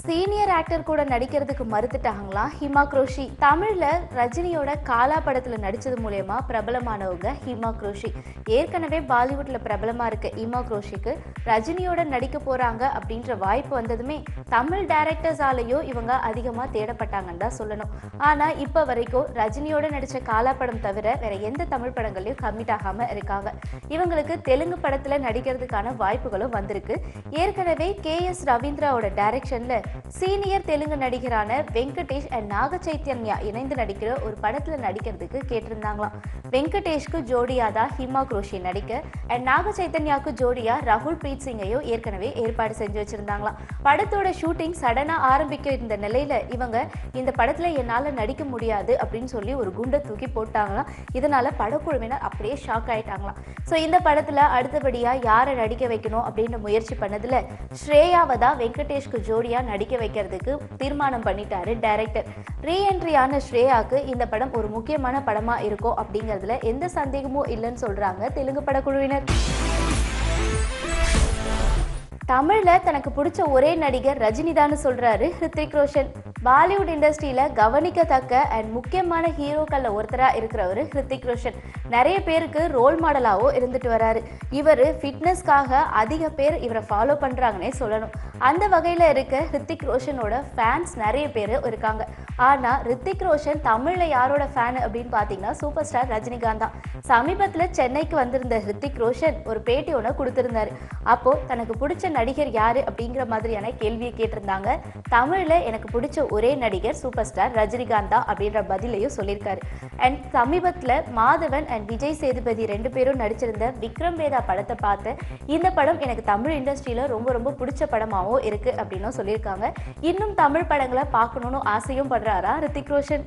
சீனியர் ஆக்டர் கூட நடிக்கிறதுக்கு மறுத்துட்டாங்களாம் ஹிமா குரோஷி. தமிழ்ல ரஜினியோட காலா படத்துல நடிச்சது மூலமா பிரபலமானவங்க ஹிமா குரோஷி. ஏற்கனவே பாலிவுட்ல பிரபலமா இருக்க ஹிமா குரோஷிக்கு ரஜினியோட நடிக்க போறாங்க அப்படின்ற வாய்ப்பு வந்ததுமே தமிழ் டைரக்டர்ஸாலேயோ இவங்க அதிகமா தேடப்பட்டாங்கன்னு தான் சொல்லணும். ஆனா இப்ப வரைக்கும் ரஜினியோட நடிச்ச காலா படம் தவிர வேற எந்த தமிழ் படங்களையும் கமிட் ஆகாம இருக்காங்க. இவங்களுக்கு தெலுங்கு படத்துல நடிக்கிறதுக்கான வாய்ப்புகளும் வந்திருக்கு. ஏற்கனவே கே எஸ் ரவீந்திராவோட டைரக்ஷன்ல சீனியர் தெலுங்கு நடிகரான வெங்கடேஷ் அண்ட் நாக சைத்தன்யா இணைந்து நடிக்கிற ஒரு படத்துல நடிக்கிறதுக்கு கேட்டிருந்தாங்களாம். வெங்கடேஷ்க்கு ஜோடியா தான் ஹிமா குரோஷி நடிக்க அண்ட் நாக சைத்தன்யாவுக்கு ஜோடியா ராகுல் பிரீத் சிங்கையும் ஏற்கனவே ஏற்பாடு செஞ்சு வச்சிருந்தாங்களாம். படத்தோட ஷூட்டிங் சடனா ஆரம்பிக்க இருந்த நிலையில இவங்க இந்த படத்துல என்னால நடிக்க முடியாது அப்படின்னு சொல்லி ஒரு குண்டை தூக்கி போட்டாங்களாம். இதனால படக்குழுவினர் அப்படியே ஷாக் ஆயிட்டாங்களாம். ஸோ இந்த படத்துல அடுத்தபடியா யாரை நடிக்க வைக்கணும் அப்படின்னு முயற்சி பண்ணதுல ஸ்ரேயாவை தான் வெங்கடேஷ்க்கு ஜோடியா நடிக்க வைக்கிறதுக்கு தீர்மானம் பண்ணிட்டாரு டைரக்டர். ரீஎன்ட்ரியான ஸ்ரேயாக்கு இந்த படம் ஒரு முக்கியமான படமா இருக்கும் அப்படிங்கிறதுல எந்த சந்தேகமும் இல்லைன்னு சொல்றாங்க தெலுங்கு படக்குழுவினர். தமிழ்ல தனக்கு பிடிச்ச ஒரே நடிகர் ரஜினி தான் சொல்றாரு ஹிருத்திக் ரோஷன். பாலிவுட் இண்டஸ்ட்ரியில கவனிக்கத்தக்க அண்ட் முக்கியமான ஹீரோக்கள்ல ஒருத்தரா இருக்கிறவரு ஹிருத்திக் ரோஷன். நிறைய பேருக்கு ரோல் மாடலாவோ இருந்துட்டு வராரு. இவர் ஃபிட்னஸ்க்காக அதிக பேர் இவரை ஃபாலோ பண்றாங்கன்னே சொல்லணும். அந்த வகையில இருக்க ஹிருத்திக் ரோஷனோட ஃபேன்ஸ் நிறைய பேர் இருக்காங்க. ஆனா ஹிருத்திக் ரோஷன் தமிழ்ல யாரோட ஃபேன் அப்படின்னு பாத்தீங்கன்னா சூப்பர் ஸ்டார் ரஜினிகாந்த் தான். சமீபத்துல சென்னைக்கு வந்திருந்த ஹிருத்திக் ரோஷன் ஒரு பேட்டி ஒன்று கொடுத்திருந்தாரு. அப்போ தனக்கு பிடிச்ச நடிகர் யாரு அப்படிங்கிற மாதிரியான கேள்வியை கேட்டிருந்தாங்க. தமிழ்ல எனக்கு பிடிச்ச ஒரே நடிகர் சூப்பர் ஸ்டார் ரஜினிகாந்த் தான் அப்படின்ற பதிலையும் சொல்லியிருக்காரு. அண்ட் சமீபத்துல மாதவன் அண்ட் விஜய் சேதுபதி ரெண்டு பேரும் நடிச்சிருந்த விக்ரம் வேதா படத்தை பார்த்து இந்த படம் எனக்கு தமிழ் இண்டஸ்ட்ரியில ரொம்ப ரொம்ப பிடிச்ச படமாகவும் இருக்கு அப்படின்னு சொல்லியிருக்காங்க. இன்னும் தமிழ் படங்களை பார்க்கணும்னு ஆசையும் படுறாரா ஹிருத்திக் ரோஷன்.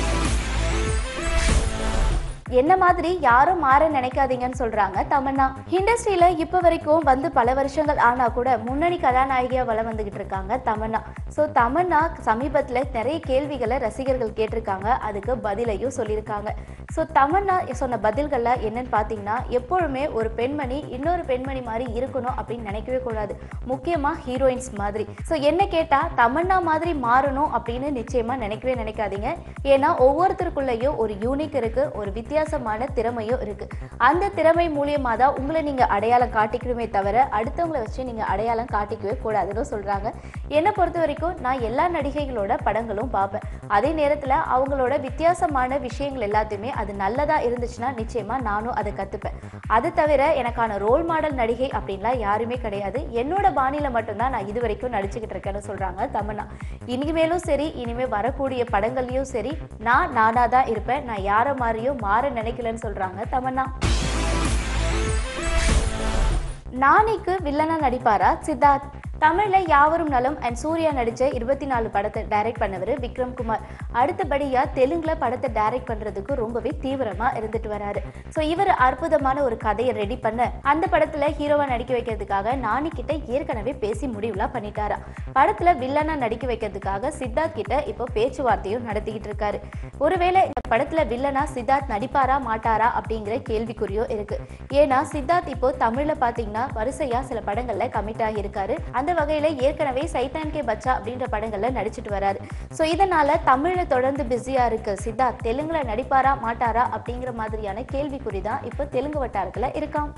என்ன மாதிரி யாரும் மாற நினைக்காதீங்கன்னு சொல்றாங்க தமன்னா. இண்டஸ்ட்ரியில இப்ப வரைக்கும் வந்து பல வருஷங்கள் ஆனா கூட முன்னணி கதாநாயகியா வலம் வந்துகிட்டு இருக்காங்க தமன்னா. ஸோ தமன்னா சமீபத்துல நிறைய கேள்விகளை ரசிகர்கள் கேட்டிருக்காங்க. அதுக்கு பதிலையும் சொல்லியிருக்காங்க. ஸோ தமன்னா சொன்ன பதில்கள்ல என்னன்னு பாத்தீங்கன்னா, எப்பொழுதுமே ஒரு பெண்மணி இன்னொரு பெண்மணி மாதிரி இருக்கணும் அப்படின்னு நினைக்கவே கூடாது, முக்கியமா ஹீரோயின்ஸ் மாதிரி. ஸோ என்ன கேட்டா தமன்னா மாதிரி மாறணும் அப்படின்னு நிச்சயமா நினைக்கவே நினைக்காதீங்க. ஏன்னா ஒவ்வொருத்தருக்குள்ளேயும் ஒரு யூனிக் இருக்கு, ஒரு வித்தியாசமான திறமையும் இருக்கு. அந்த திறமை மூலியமா தான் உங்களை நீங்க அடையாளம் காட்டிக்கணுமே தவிர அடுத்தவங்களை வச்சு நீங்க அடையாளம் காட்டிக்கவே கூடாதுன்னு சொல்றாங்க. என்னை பொறுத்த வரைக்கும் நான் எல்லா நடிகைகளோட படங்களும் பார்ப்பேன். அதே நேரத்துல அவங்களோட வித்தியாசமான விஷயங்கள் எல்லாத்தையுமே அது நல்லதா இருந்துச்சுன்னா நிச்சயமா நானும் அதை கத்துப்பேன். அது தவிர எனக்கான ரோல் மாடல் நடிகை அப்படின்லாம் யாருமே கிடையாது. என்னோட பாணியில மட்டும்தான் நான் இது வரைக்கும் நடிச்சுக்கிட்டு இருக்கேன்னு சொல்றாங்க தமன்னா. இனிமேலும் சரி, இனிமே வரக்கூடிய படங்கள்லயும் சரி, நான் நானா தான் இருப்பேன். நான் யார மாதிரியும் மாற நினைக்கலன்னு சொல்றாங்க தமன்னா. நானிக்கு வில்லனா நடிப்பாரா சித்தார்த்? தமிழ்ல யாவரும் நலம் அண்ட் சூர்யா நடிச்ச இருபத்தி நாலு படத்தை டைரக்ட் பண்ணவர் விக்ரம் குமார். அடுத்தபடியா தெலுங்குல படத்தை டைரக்ட் பண்றதுக்கு ரொம்பவே தீவிரமா இருந்துட்டு வராரு. ஸோ இவர் அற்புதமான ஒரு கதையை ரெடி பண்ண அந்த படத்துல ஹீரோவா நடிக்க வைக்கிறதுக்காக நானி கிட்ட ஏற்கனவே பேசி முடிவுலாம் பண்ணிட்டாரா. படத்துல வில்லனா நடிக்க வைக்கிறதுக்காக சித்தார்த் கிட்ட இப்போ பேச்சுவார்த்தையும் நடத்திக்கிட்டு இருக்காரு. ஒருவேளை இந்த படத்துல வில்லனா சித்தார்த் நடிப்பாரா மாட்டாரா அப்படிங்கிற கேள்விக்குறியோ இருக்கு. ஏன்னா சித்தார்த் இப்போ தமிழ்ல பாத்தீங்கன்னா வரிசையா சில படங்கள்ல கமிட் ஆகியிருக்காரு. அந்த வகையில ஏற்கனவே சைத்தான் கே பச்சா அப்படின்ற படங்கள்ல நடிச்சிட்டு வராரு. ஸோ இதனால தமிழ்ல தொடர்ந்து பிஸியா இருக்கு சித்தார்த் தெலுங்குல நடிப்பாரா மாட்டாரா அப்படிங்கிற மாதிரியான கேள்விக்குறி தான் இப்போ தெலுங்கு வட்டாரத்துல இருக்காம்.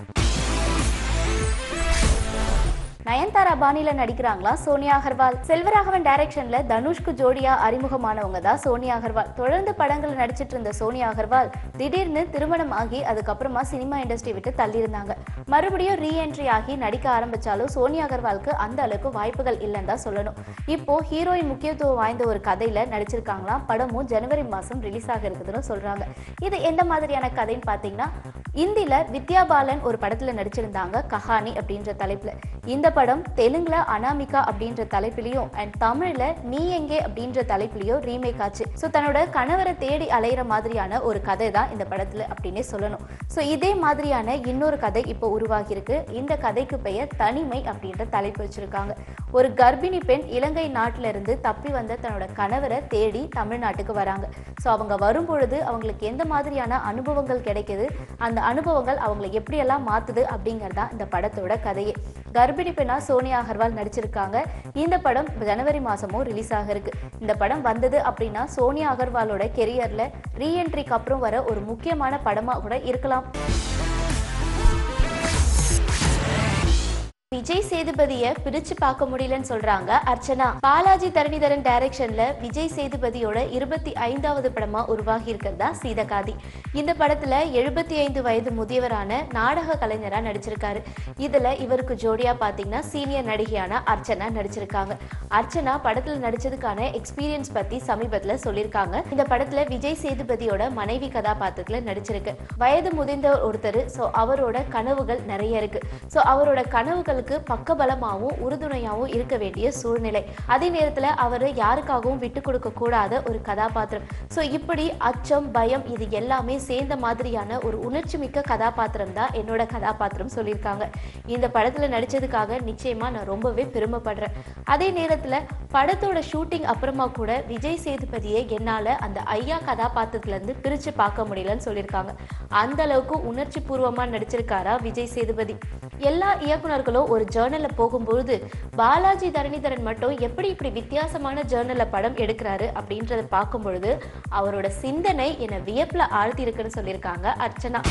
நயன்தாரா பாணியில நடிக்கிறாங்களா சோனியா அகர்வால். செல்வராகவன் டைரக்ஷன்ல தனுஷ்க்கு ஜோடியா அறிமுகமானவங்க தான் சோனியா அகர்வால். தொடர்ந்து படங்கள் நடிச்சிட்டு இருந்த சோனியா அகர்வால் திடீர்னு திருமணம் ஆகி அதுக்கப்புறமா சினிமா இண்டஸ்ட்ரி விட்டு தள்ளி இருந்தாங்க. மறுபடியும் ரீஎன்ட்ரி ஆகி நடிக்க ஆரம்பிச்சாலும் சோனியா அகர்வாலுக்கு அந்த அளவுக்கு வாய்ப்புகள் இல்லைன்னு தான் சொல்லணும். இப்போ ஹீரோயின் முக்கியத்துவம் வாய்ந்த ஒரு கதையில நடிச்சிருக்காங்களாம். படமும் ஜனவரி மாசம் ரிலீஸ் ஆக இருக்குதுன்னு சொல்றாங்க. இது எந்த மாதிரியான கதைன்னு பாத்தீங்கன்னா, இந்தியில வித்யா பாலன் ஒரு படத்துல நடிச்சிருந்தாங்க கஹானி அப்படின்ற தலைப்புல. இந்த படம் தெலுங்குல அனாமிகா அப்படின்ற தலைப்பிலையும் அண்ட் தமிழ்ல நீ எங்கே அப்படின்ற தலைப்பிலையும் ரீமேக் ஆச்சு. ஸோ தன்னோட கணவரை தேடி அலையிற மாதிரியான ஒரு கதை தான் இந்த படத்துல அப்படின்னே சொல்லணும். ஸோ இதே மாதிரியான இன்னொரு கதை இப்போ உருவாகி இருக்கு. இந்த கதைக்கு பெயர் தனிமை அப்படின்ற தலைப்பு வச்சிருக்காங்க. ஒரு கர்ப்பிணி பெண் இலங்கை நாட்டில இருந்து தப்பி வந்த தன்னோட கணவரை தேடி தமிழ்நாட்டுக்கு வராங்க. ஸோ அவங்க வரும்பொழுது அவங்களுக்கு எந்த மாதிரியான அனுபவங்கள் கிடைக்குது, அந்த அனுபவங்கள் அவங்களை எப்படியெல்லாம் மாத்துது அப்படிங்கறதா இந்த படத்தோட கதையே. கர்ப்பிணி பெண்ணா சோனியா அகர்வால் நடிச்சிருக்காங்க. இந்த படம் ஜனவரி மாசமும் ரிலீஸ் ஆக இருக்கு. இந்த படம் வந்தது அப்படின்னா சோனியா அகர்வாலோட கெரியர்ல ரீஎன்ட்ரிக்கு அப்புறம் வர ஒரு முக்கியமான படமா கூட இருக்கலாம். விஜய் சேதுபதிய பிரிச்சு பார்க்க முடியலன்னு சொல்றாங்க அர்ச்சனா. பாலாஜி தரணிதரன் டைரக்ஷன்ல விஜய் சேதுபதியோட இருபத்தி ஐந்தாவது படமா உருவாகி இருக்கிறதா சீதகாதி. இந்த படத்துல எழுபத்தி ஐந்து வயது முதியவரான நாடக கலைஞரா நடிச்சிருக்காரு. இதுல இவருக்கு ஜோடியா பாத்தீங்கன்னா சீனியர் நடிகையான அர்ச்சனா நடிச்சிருக்காங்க. அர்ச்சனா படத்துல நடிச்சதுக்கான எக்ஸ்பீரியன்ஸ் பத்தி சமீபத்துல சொல்லியிருக்காங்க. இந்த படத்துல விஜய் சேதுபதியோட மனைவி கதாபாத்திரத்துல நடிச்சிருக்கு. வயது முதிர்ந்த ஒருத்தர். சோ அவரோட கனவுகள் நிறைய இருக்கு. சோ அவரோட கனவுகள் பக்கபலமாவும் உறுதுணையாவும் இருக்க வேண்டிய சூழ்நிலை. அதே நேரத்துல அவரு யாருக்காகவும் விட்டு கொடுக்க கூடாத ஒரு கதாபாத்திரம். சோ இப்படி அச்சம், பயம் இது எல்லாமே சேர்ந்த மாதிரியான ஒரு உணர்ச்சி மிக்க கதாபாத்திரம் தான் என்னோட கதாபாத்திரம் சொல்லியிருக்காங்க. இந்த படத்துல நடிச்சதுக்காக நிச்சயமா நான் ரொம்பவே பெருமைப்படுறேன். அதே நேரத்துல படத்தோட ஷூட்டிங் அப்புறமா கூட விஜய் சேதுபதியை என்னால அந்த ஐயா கதாபாத்திரத்துல இருந்து பிரிச்சு பார்க்க முடியலன்னு சொல்லியிருக்காங்க. அந்த அளவுக்கு உணர்ச்சி பூர்வமா நடிச்சிருக்காரா விஜய் சேதுபதி. எல்லா இயக்குனர்களும் ஒரு ஜேர்னல்ல போகும்போது பாலாஜி தரணிதரன் மட்டும் எப்படி இப்படி வித்தியாசமான ஜேர்னல்ல படம் எடுக்கிறாரு அப்படின்றத பார்க்கும் பொழுது அவரோட சிந்தனை என்னை வியப்புல ஆழ்த்தி இருக்குன்னு சொல்லியிருக்காங்க அர்ச்சனா.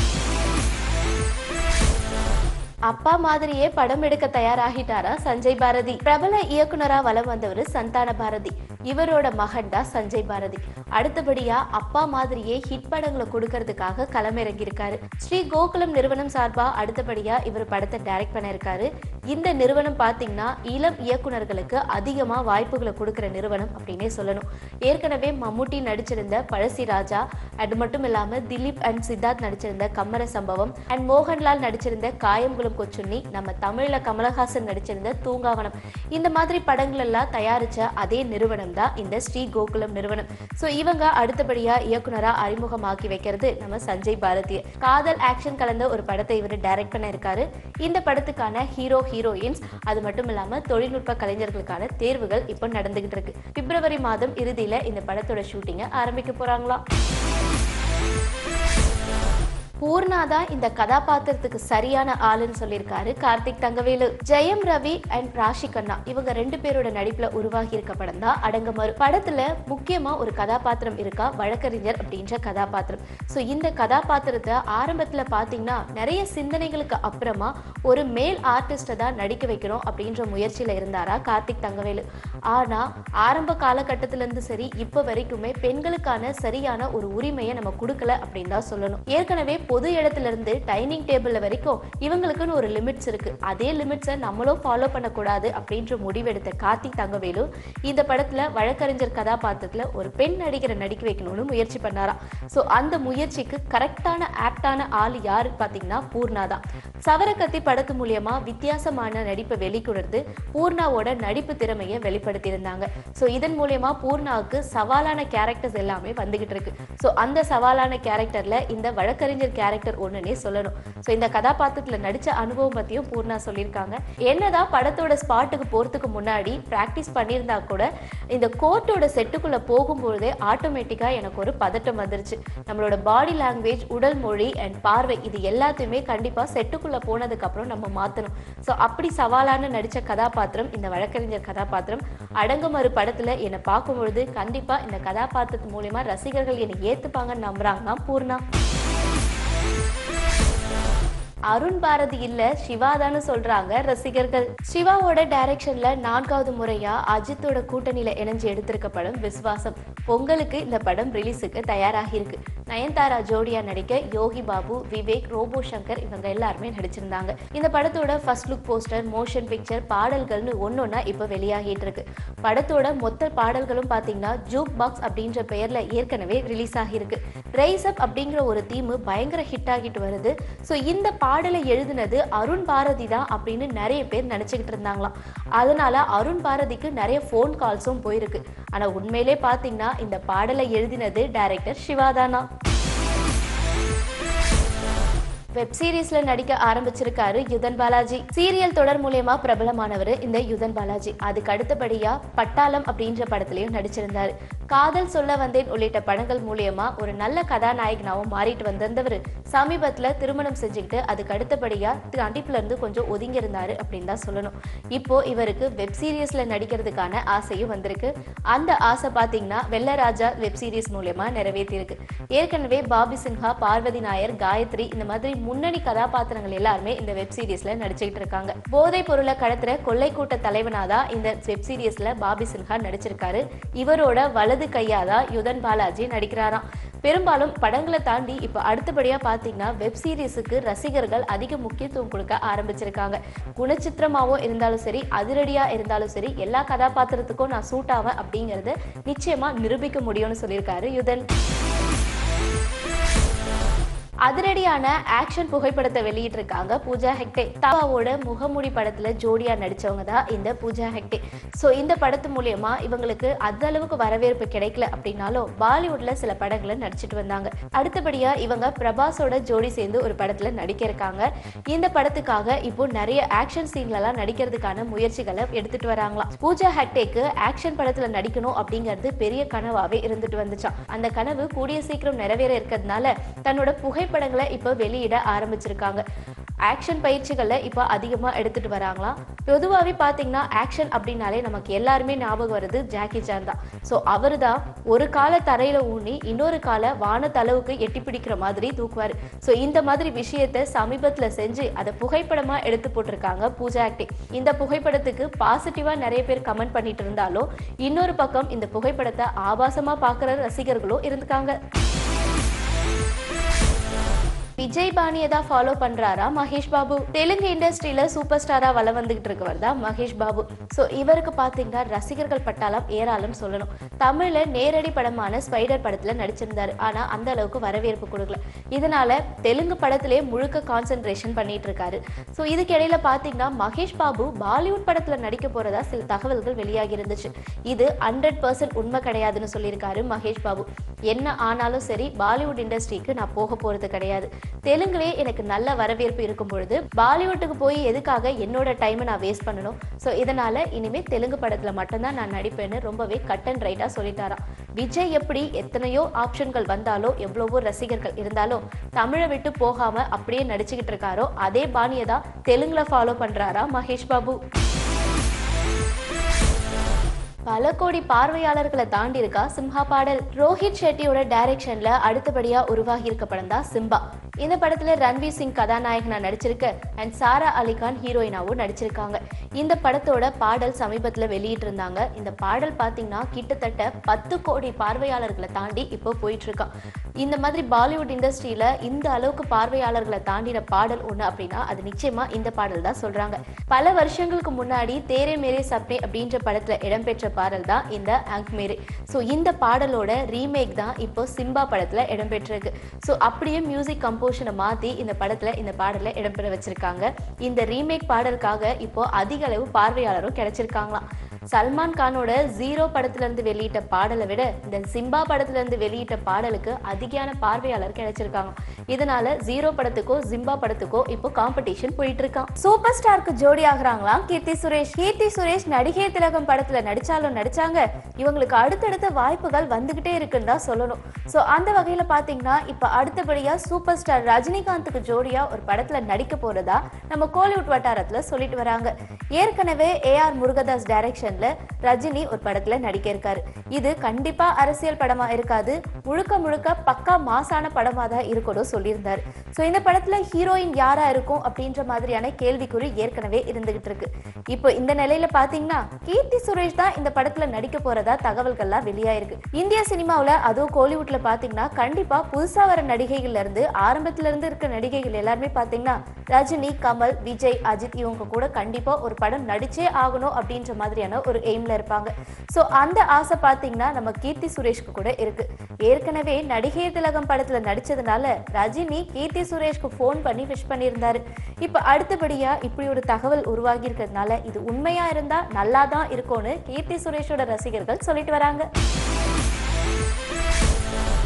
அப்பா மாதிரியே படம் எடுக்க தயாராகிட்டாரா சஞ்சய் பாரதி. பிரபல இயக்குனரா வலம் வந்தவர் சந்தான பாரதி. இவரோட மகன் தான் சஞ்சய் பாரதி. அடுத்தபடியா அப்பா மாதிரியே ஹிட் படங்களை கொடுக்கறதுக்காக களமிறங்கி இருக்காரு. ஸ்ரீ கோகுலம் நிறுவனம் சார்பா அடுத்தபடியா இவர் படத்தை டைரக்ட் பண்ண இருக்காரு. இந்த நிறுவனம் பாத்தீங்கன்னா இளம் இயக்குனர்களுக்கு அதிகமா வாய்ப்புகளை கொடுக்கிற நிறுவனம் அப்படின்னே சொல்லணும். ஏற்கனவே மம்முட்டி நடிச்சிருந்த பழசி ராஜா, அது மட்டும் இல்லாம திலீப் அண்ட் சித்தார்த் நடிச்சிருந்த கம்மர சம்பவம் அண்ட் மோகன்லால் நடிச்சிருந்த காயம்குளம் கொச்சுண்ணி, நம்ம தமிழ்ல கமலஹாசன் நடிச்சிருந்த தூங்காவனம், இந்த மாதிரி படங்கள் எல்லாம் தயாரிச்ச அதே நிறுவனம் தான் இந்த ஸ்ரீ கோகுலம் நிறுவனம். சோ இவங்க அடுத்தபடியா இயக்குனரா அறிமுகமாக்கி வைக்கிறது நம்ம சஞ்சய் பாரதி. காதல் ஆக்ஷன் கலந்த ஒரு படத்தை இவர் டைரக்ட் பண்ண இருக்காரு. இந்த படத்துக்கான ஹீரோ ஹீரோயின்ஸ் அது மட்டும் இல்லாம தொழில்நுட்ப கலைஞர்களுக்கான தேர்வுகள் இப்போ நடந்துகிட்டு இருக்கு. பிப்ரவரி மாதம் இறுதியில இந்த படத்தோட ஷூட்டிங்க ஆரம்பிக்க போறாங்களா. பூர்ணா தான் இந்த கதாபாத்திரத்துக்கு சரியான ஆளுன்னு சொல்லியிருக்காரு கார்த்திக் தங்கவேலு. ஜெயம் ரவி அண்ட் ராஷி கண்ணா இவங்க ரெண்டு பேரோட நடிப்புல உருவாகி இருக்க படம் தான் அடங்கமறு. படத்துல முக்கியமா ஒரு கதாபாத்திரம் இருக்கா, வழக்கறிஞர் அப்படின்ற கதாபாத்திரம். ஸோ இந்த கதாபாத்திரத்தை ஆரம்பத்துல பாத்தீங்கன்னா நிறைய சிந்தனைகளுக்கு அப்புறமா ஒரு மேல் ஆர்டிஸ்ட தான் நடிக்க வைக்கணும் அப்படின்ற முயற்சியில இருந்தாரா கார்த்திக் தங்கவேலு. ஆனா ஆரம்ப காலகட்டத்தில இருந்து சரி இப்ப வரைக்குமே பெண்களுக்கான சரியான ஒரு உரிமையை நம்ம கொடுக்கல அப்படின்னு தான் சொல்லணும். ஏற்கனவே பொது இடத்துல இருந்து டைனிங் டேபிள் வரைக்கும் இவங்களுக்குன்னு ஒரு லிமிட்ஸ் இருக்கு. அதே லிமிட்ஸை நம்மளும் ஃபாலோ பண்ணக்கூடாது அப்படின்ற முடிவெடுத்த கார்த்திக் தங்கவேலு இந்த படத்துல வழக்கறிஞர் கதாபாத்திரத்துல ஒரு பெண் நடிகரை நடிக்க வைக்கணும்னு முயற்சி பண்ணாராம். ஸோ அந்த முயற்சிக்கு கரெக்டான ஆப்டான ஆள் யாரு பார்த்தீங்கன்னா பூர்ணா தான். சவரக்கத்தி படத்து மூலியமா வித்தியாசமான நடிப்பை வெளிக்கொடுத்து பூர்ணாவோட நடிப்பு திறமையை வெளிப்படுத்தியிருந்தாங்க. ஸோ இதன் மூலியமா பூர்ணாவுக்கு சவாலான கேரக்டர்ஸ் எல்லாமே வந்துகிட்டு இருக்கு. ஸோ அந்த சவாலான கேரக்டர்ல இந்த வழக்கறிஞர் கேரக்டர் ஒண்ணுன்னே சொல்லணும். ஸோ இந்த கதாபாத்திரத்துல நடிச்ச அனுபவம் பத்தியும் பூர்ணா சொல்லியிருக்காங்க. என்னதான் படத்தோட ஸ்பாட்டுக்கு போறதுக்கு முன்னாடி பிராக்டிஸ் பண்ணியிருந்தா கூட இந்த கோர்ட்டோட செட்டுக்குள்ள போகும்போதே ஆட்டோமேட்டிக்கா எனக்கு ஒரு பதட்டம் வந்துருச்சு. நம்மளோட பாடி லாங்குவேஜ், உடல் மொழி அண்ட் பார்வை இது எல்லாத்தையுமே கண்டிப்பா செட்டுக்குள்ள போனதுக்கு அப்புறம் நம்ம மாத்தணும். ஸோ அப்படி சவாலான நடிச்ச கதாபாத்திரம் இந்த வழக்கறிஞர் கதாபாத்திரம். அடங்கமறு படத்துல என்னை பார்க்கும்பொழுது கண்டிப்பா இந்த கதாபாத்திரத்து மூலியமா ரசிகர்கள் என்னை ஏத்துப்பாங்கன்னு நம்புறாங்கன்னா பூர்ணா. அருண் பாரதி இல்ல சிவாதான்னு சொல்றாங்க ரசிகர்கள். சிவாவோட டைரக்ஷன்ல நான்காவது முறையா அஜித்தோட கூட்டணியில இணைஞ்சு எடுத்திருக்க படம் விஸ்வாசம். பொங்கலுக்கு இந்த படம் ரிலீஸுக்கு தயாராகி இருக்கு. நயன்தாரா ஜோடியா நடிக்க யோகி பாபு, விவேக், ரோபோ சங்கர் இவங்க எல்லாருமே நடிச்சிருந்தாங்க. இந்த படத்தோட first look poster, motion picture, பாடல்கள்னு ஒன்னொன்னா இப்ப வெளியாகிட்டு இருக்கு. படத்தோட மொத்த பாடல்களும் பாத்தீங்கன்னா ஜூக் பாக்ஸ் அப்படின்ற பெயர்ல ஏற்கனவே ரிலீஸ் ஆகியிருக்கு. ரைஸ் அப் அப்படிங்கிற ஒரு தீம் பயங்கர ஹிட் ஆகிட்டு வருது. ஸோ இந்த பாடலை எழுதினது அருண் பாரதி தான் அப்படின்னு நிறைய பேர் நினைச்சுக்கிட்டு இருந்தாங்களாம். அதனால அருண் பாரதிக்கு நிறைய ஃபோன் கால்ஸும் போயிருக்கு. ஆனா உண்மையிலே பாத்தீங்கன்னா இந்த பாடலை எழுதினது டைரக்டர் சிவாதானா. வெப் சீரிஸ்ல நடிக்க ஆரம்பிச்சிருக்காரு யுதன் பாலாஜி. சீரியல் தொடர் மூலமா பிரபலமானவர் இந்த யுதன் பாலாஜி. அதுக்கு அடுத்தபடியா பட்டாளம் அப்படின்ற படத்திலையும் நடிச்சிருந்தாரு. காதல் சொல்ல வந்தேன் உள்ளிட்ட படங்கள் மூலியமா ஒரு நல்ல கதாநாயகனாவும் மாறிட்டு வந்திருந்தவர் சமீபத்துல திருமணம் செஞ்சுக்கிட்டு அதுக்கு அடுத்தபடியா நடிப்புல இருந்து கொஞ்சம் ஒதுங்கி இருந்தாரு அப்படின்னு தான் சொல்லணும். இப்போ இவருக்கு வெப் சீரிஸ்ல நடிக்கிறதுக்கான ஆசையும் வந்திருக்கு. அந்த ஆசை பாத்தீங்கன்னா வெள்ளராஜா வெப் சீரிஸ் மூலமா நிறைவேற்றிருக்கு. ஏற்கனவே பாபி சின்ஹா, பார்வதி நாயர், காயத்ரி இந்த மாதிரி முன்னணி கதாபாத்திரங்கள் எல்லாருமே இந்த வெப் சீரிஸ்ல நடிச்சுக்கிட்டு இருக்காங்க. போதைப் பொருளை கடத்துற கொள்ளை கூட்ட தலைவனாதான் இந்த வெப் சீரிஸ்ல பாபி சின்ஹா நடிச்சிருக்காரு. இவரோட வலது கையாதான் யுதன் பாலாஜி நடிக்கிறாராம். பெரும்பாலும் படங்களை தாண்டி இப்ப அடுத்தபடியா பாத்தீங்கன்னா வெப் சீரிஸுக்கு ரசிகர்கள் அதிக முக்கியத்துவம் கொடுக்க ஆரம்பிச்சிருக்காங்க. குணச்சித்திரமாவோ இருந்தாலும் சரி, அதிரடியா இருந்தாலும் சரி, எல்லா கதாபாத்திரத்துக்கும் நான் சூட் ஆவேன் அப்படிங்கறத நிச்சயமா நிரூபிக்க முடியும்னு சொல்லியிருக்காரு யுதன். அதிரடியான ஆக்ஷன் புகைப்படத்தை வெளியிட்டு இருக்காங்க பூஜா ஹெக்டே. தாவாவோட முகமூடி படத்துல ஜோடியா நடிச்சவங்க தான் இந்த பூஜா ஹெக்டே. சோ இந்த படத்து மூலியமா இவங்களுக்கு அந்த அளவுக்கு வரவேற்பு கிடைக்கல அப்படின்னாலும் பாலிவுட்ல சில படங்களை நடிச்சிட்டு வந்தாங்க. அடுத்தபடியா இவங்க பிரபாஸோட ஜோடி சேர்ந்து ஒரு படத்துல நடிக்க இருக்காங்க. இந்த படத்துக்காக இப்போ நிறைய ஆக்ஷன் சீன்ல எல்லாம் நடிக்கிறதுக்கான முயற்சிகளை எடுத்துட்டு வராங்களாம். பூஜா ஹெக்டேக்கு ஆக்ஷன் படத்துல நடிக்கணும் அப்படிங்கிறது பெரிய கனவாவே இருந்துட்டு வந்துச்சான். அந்த கனவு கூடிய சீக்கிரம் நிறைவேற இருக்கிறதுனால தன்னோட புகை படங்களை இப்ப வெளியிட ஆரம்பிச்சிருக்காங்க. ஆக்ஷன் பயிற்சிகளை இப்ப அதிகமா எடுத்துட்டு வராங்களாம். பொதுவாவே பாத்தீங்கன்னா ஆக்ஷன் அப்படின்னாலே நமக்கு எல்லாருமே ஞாபகம் வருது ஜாக்கி சான் தான். சோ அவரு தான் ஒரு கால தரையில ஊனி இன்னொரு கால வானத்தளவுக்கு எட்டி பிடிக்கிற மாதிரி தூக்குவாரு. சோ இந்த மாதிரி விஷயத்த சமீபத்துல செஞ்சு அதை புகைப்படமா எடுத்து போட்டிருக்காங்க பூஜா ஹெக்டே. இந்த புகைப்படத்துக்கு பாசிட்டிவா நிறைய பேர் கமெண்ட் பண்ணிட்டு இருந்தாலும் இன்னொரு பக்கம் இந்த புகைப்படத்தை ஆபாசமா பாக்குற ரசிகர்களும் இருந்துக்காங்க. விஜய் பாணியை தான் ஃபாலோ பண்றாரா மகேஷ் பாபு. தெலுங்கு இண்டஸ்ட்ரியில சூப்பர் ஸ்டாரா வள வந்துகிட்டு இருக்கவர் தான் மகேஷ் பாபு. சோ இவருக்கு பாத்தீங்கன்னா ரசிகர்கள் பட்டாளம் ஏராளம் சொல்லணும். தமிழ்ல நேரடி படமான ஸ்பைடர் படத்துல நடிச்சிருந்தாரு. ஆனா அந்த அளவுக்கு வரவேற்பு கொடுக்கல. இதனால தெலுங்கு படத்திலே முழுக்க கான்சென்ட்ரேஷன் பண்ணிட்டு இருக்காரு. சோ இதுக்கு இடையில பாத்தீங்கன்னா மகேஷ் பாபு பாலிவுட் படத்துல நடிக்க போறதா சில தகவல்கள் வெளியாகி இருந்துச்சு. இது ஹண்ட்ரட் பர்சன்ட் உண்மை கிடையாதுன்னு சொல்லியிருக்காரு மகேஷ் பாபு. என்ன ஆனாலும் சரி, பாலிவுட் இண்டஸ்ட்ரிக்கு நான் போக போறது கிடையாது. தெலுங்குலே எனக்கு நல்ல வரவேற்பு இருக்கும் பொழுது பாலிவுட்டுக்கு போய் எதுக்காக என்னோட டைமை நான் வேஸ்ட் பண்ணணும். ஸோ இதனால இனிமே தெலுங்கு படத்துல மட்டும்தான் நான் நடிப்பேன்னு ரொம்பவே கட் அண்ட் ரைட்டா சொல்லிட்டாராம். விஜய் எப்படி எத்தனையோ ஆப்ஷன்கள் வந்தாலோ எவ்வளவோ ரசிகர்கள் இருந்தாலும் தமிழை விட்டு போகாம அப்படியே நடிச்சுக்கிட்டு இருக்காரோ அதே பாணியை தான் தெலுங்குல ஃபாலோ பண்றாரா மகேஷ் பாபு. பல கோடி பார்வையாளர்களை தாண்டி இருக்கா சிம்ஹா பாடல். ரோஹித் ஷெட்டியோட டைரக்ஷன்ல அடுத்தபடியா உருவாகி இருக்க படம் தான் சிம்பா. இந்த படத்துல ரன்வீர் சிங் கதாநாயகனா நடிச்சிருக்க அண்ட் சாரா அலிகான் ஹீரோயினாவும் நடிச்சிருக்காங்க. இந்த படத்தோட பாடல் சமீபத்துல வெளியிட்டு இருந்தாங்க. இந்த பாடல் பாத்தீங்கன்னா கிட்டத்தட்ட பத்து கோடி பார்வையாளர்களை தாண்டி இப்போ போயிட்டு இருக்கான். இந்த மாதிரி பாலிவுட் இண்டஸ்ட்ரியில இந்த அளவுக்கு பார்வையாளர்களை தாண்டின பாடல் ஒண்ணு அப்படின்னா அது நிச்சயமா இந்த பாடல் தான் சொல்றாங்க. பல வருஷங்களுக்கு முன்னாடி தேரே மேரே சப்னே அப்படின்ற படத்துல இடம்பெற்ற பாடல் தான் இந்த ஆங்க் மேரே. ஸோ இந்த பாடலோட ரீமேக் தான் இப்போ சிம்பா படத்துல இடம்பெற்றிருக்கு. ஸோ அப்படியே மியூசிக் கம்போஷனை மாத்தி இந்த படத்துல இந்த பாடலை இடம்பெற வச்சிருக்காங்க. இந்த ரீமேக் பாடலுக்காக இப்போ அதிக அளவு பார்வையாளரும் கிடைச்சிருக்காங்களாம். சல்மான் கானோட ஜீரோ படத்துல இருந்து வெளியிட்ட பாடலை விட இந்த சிம்பா படத்துல இருந்து வெளியிட்ட பாடலுக்கு அதிகமான பார்வையாளர் கிடைச்சிருக்காங்க. இதனால ஜீரோ படத்துக்கோ சிம்பா படத்துக்கோ இப்போ காம்படிஷன் போயிட்டு இருக்கான். சூப்பர் ஸ்டாருக்கு ஜோடி ஆகுறாங்களாம் கீர்த்தி சுரேஷ். கீர்த்தி சுரேஷ் நடிகை திலகம் படத்துல நடிச்சாலும் நடிச்சாங்க. இவங்களுக்கு அடுத்தடுத்த வாய்ப்புகள் வந்துகிட்டே இருக்குன்னு தான் சொல்லணும். சோ அந்த வகையில பாத்தீங்கன்னா இப்ப அடுத்தபடியா சூப்பர் ஸ்டார் ரஜினிகாந்துக்கு ஜோடியா ஒரு படத்துல நடிக்க போறதா நம்ம கோலிவுட் வட்டாரத்துல சொல்லிட்டு வராங்க. ஏற்கனவே A R Murugadoss direction Rajini ஒரு படத்துல நடிக்க இருக்காரு. இது கண்டிப்பா அரசியல் படமா இருக்காது, முழுக்க முழுக்க பக்கா மாசான படமா தான் இருக்கணும் சொல்லியிருந்தாரு. சோ இந்த படத்துல ஹீரோயின் யாரா இருக்கும் அப்படின்ற மாதிரியான கேள்விக்குறி ஏற்கனவே இருந்துகிட்டு இருக்கு. இப்போ இந்த நிலையில பாத்தீங்கன்னா கீர்த்தி சுரேஷ் தான் இந்த படத்துல நடிக்க போறதா தகவல்கள்லாம் வெளியாயிருக்கு. இந்திய சினிமாவில அதுவும் கோலிவுட்ல பாத்தீங்கன்னா கண்டிப்பா புதுசா வர நடிகைகள்ல இருந்து ஆரம்பத்துல இருந்து இருக்க நடிகைகள் எல்லாருமே பாத்தீங்கன்னா ரஜினி, கமல், விஜய், அஜித் இவங்க கூட கண்டிப்பா ஒரு படம் நடிச்சே ஆகணும் அப்படின்ற மாதிரியான ஒரு எய்ம்ல இருப்பாங்க. சோ அந்த ஆசை பாத்தீங்கன்னா நம்ம கீர்த்தி சுரேஷ்க்கு கூட இருக்கு. ஏற்கனவே நடிகை திலகம் படத்துல நடிச்சதுனால ரஜினி கீர்த்தி சுரேஷ்க்கு போன் பண்ணி விஷ் பண்ணியிருந்தாரு. இப்ப அடுத்தபடியா இப்படி ஒரு தகவல் உருவாகி இருக்கிறதுனால இது உண்மையா இருந்தா நல்லா தான் இருக்கும்னு கீர்த்தி சுரேஷோட ரசிகர்கள் சொல்லிட்டு வராங்க.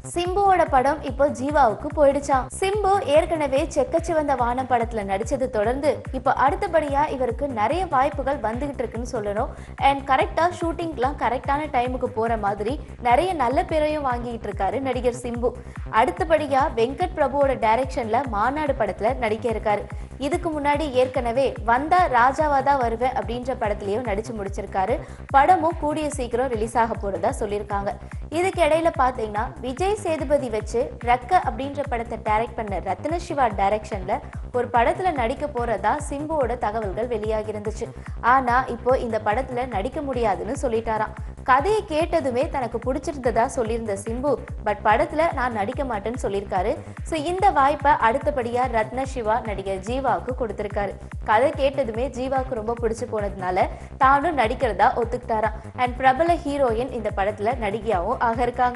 சிம்புவோட படம் இப்போ ஜீவாவுக்கு போயிடுச்சாம். சிம்பு ஏற்கனவே செக்கச்சிவந்த வானம் படத்துல நடிச்சது தொடர்ந்து இப்போ அடுத்தபடியா இவருக்கு நிறைய வாய்ப்புகள் வந்துகிட்டு இருக்குன்னு சொல்லணும். அண்ட் கரெக்டா ஷூட்டிங்லாம் கரெக்டான டைமுக்கு போற மாதிரி நிறைய நல்ல பேரையும் வாங்கிட்டு இருக்காரு நடிகர் சிம்பு. அடுத்தபடியா வெங்கட் பிரபுவோட டைரக்ஷன்ல மாநாடு படத்துல நடிக்க இருக்காரு. இதுக்கு முன்னாடி ஏற்கனவே வந்தா ராஜாவாதான் வருவேன் அப்படின்ற படத்திலையும் நடிச்சு முடிச்சிருக்காரு. படமும் கூடிய சீக்கிரம் ரிலீஸ் ஆக போறதா சொல்லியிருக்காங்க. இதுக்கு இடையில பாத்தீங்கன்னா விஜய் சேதுபதி வச்சு ரெக்க அப்படின்ற படத்தை டைரக்ட் பண்ண ரத்ன சிவா டைரக்ஷன்ல ஒரு படத்துல நடிக்க போறதா சிம்புவோட தகவல்கள் வெளியாகி இருந்துச்சு. ஆனா இப்போ இந்த படத்துல நடிக்க முடியாதுன்னு சொல்லிட்டாராம். கதையை கேட்டதுமே தனக்கு பிடிச்சிருந்ததா சொல்லியிருந்த சிம்பு பட் படத்துல நான் நடிக்க மாட்டேன்னு சொல்லியிருக்காரு. ஸோ இந்த வாய்ப்பை அடுத்தபடியா ரத்ன சிவா நடிகர் ஜீவாவுக்கு கொடுத்திருக்காரு. கதை கேட்டதுமே ஜீவாவுக்கு ரொம்ப பிடிச்சு போனதுனால தானும் நடிக்கிறதா ஒத்துக்கிட்டாராம். அண்ட் பிரபல ஹீரோயின் இந்த படத்துல நடிகையாவும் ஆக இருக்காங்க.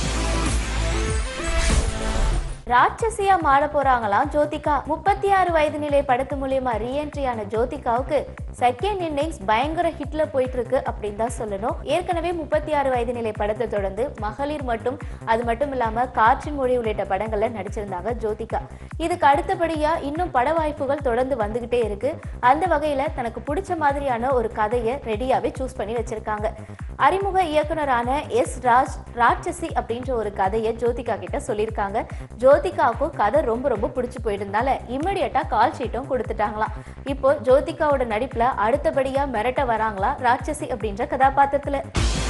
ராட்சசியா மாற போறாங்களாம் ஜோதிகா. முப்பத்தி ஆறு வயது நிலை படத்து மூலியமா ரீஎன்ட்ரியான ஜோதிகாவுக்கு செகண்ட் இன்னிங்ஸ் பயங்கர ஹிட்ல போயிட்டு இருக்கு அப்படின்னு தான் சொல்லணும். ஏற்கனவே முப்பத்தி ஆறு வயது நிலை படத்தை தொடர்ந்து மகளிர் மட்டும் அது மட்டும் இல்லாம காற்றின் மொழி உள்ளிட்ட படங்கள்ல நடிச்சிருந்தாங்க ஜோதிகா. இதுக்கு அடுத்தபடியா இன்னும் பட வாய்ப்புகள் தொடர்ந்து வந்துகிட்டே இருக்கு. அந்த வகையில தனக்கு பிடிச்ச மாதிரியான ஒரு கதையை ரெடியாவே சூஸ் பண்ணி வச்சிருக்காங்க. அறிமுக இயக்குனரான எஸ் ராஜ் ராட்சசி அப்படின்ற ஒரு கதையை ஜோதிகா கிட்ட சொல்லியிருக்காங்க. ஜோதிகாவுக்கும் கதை ரொம்ப ரொம்ப பிடிச்சு போயிருந்தால இமிடியட்டா கால் ஷீட்டும் கொடுத்துட்டாங்களாம். இப்போ ஜோதிகாவோட நடிப்புல அடுத்தபடியா மிரட்ட வராங்களா ராட்சசி அப்படின்ற கதாபாத்திரத்துல.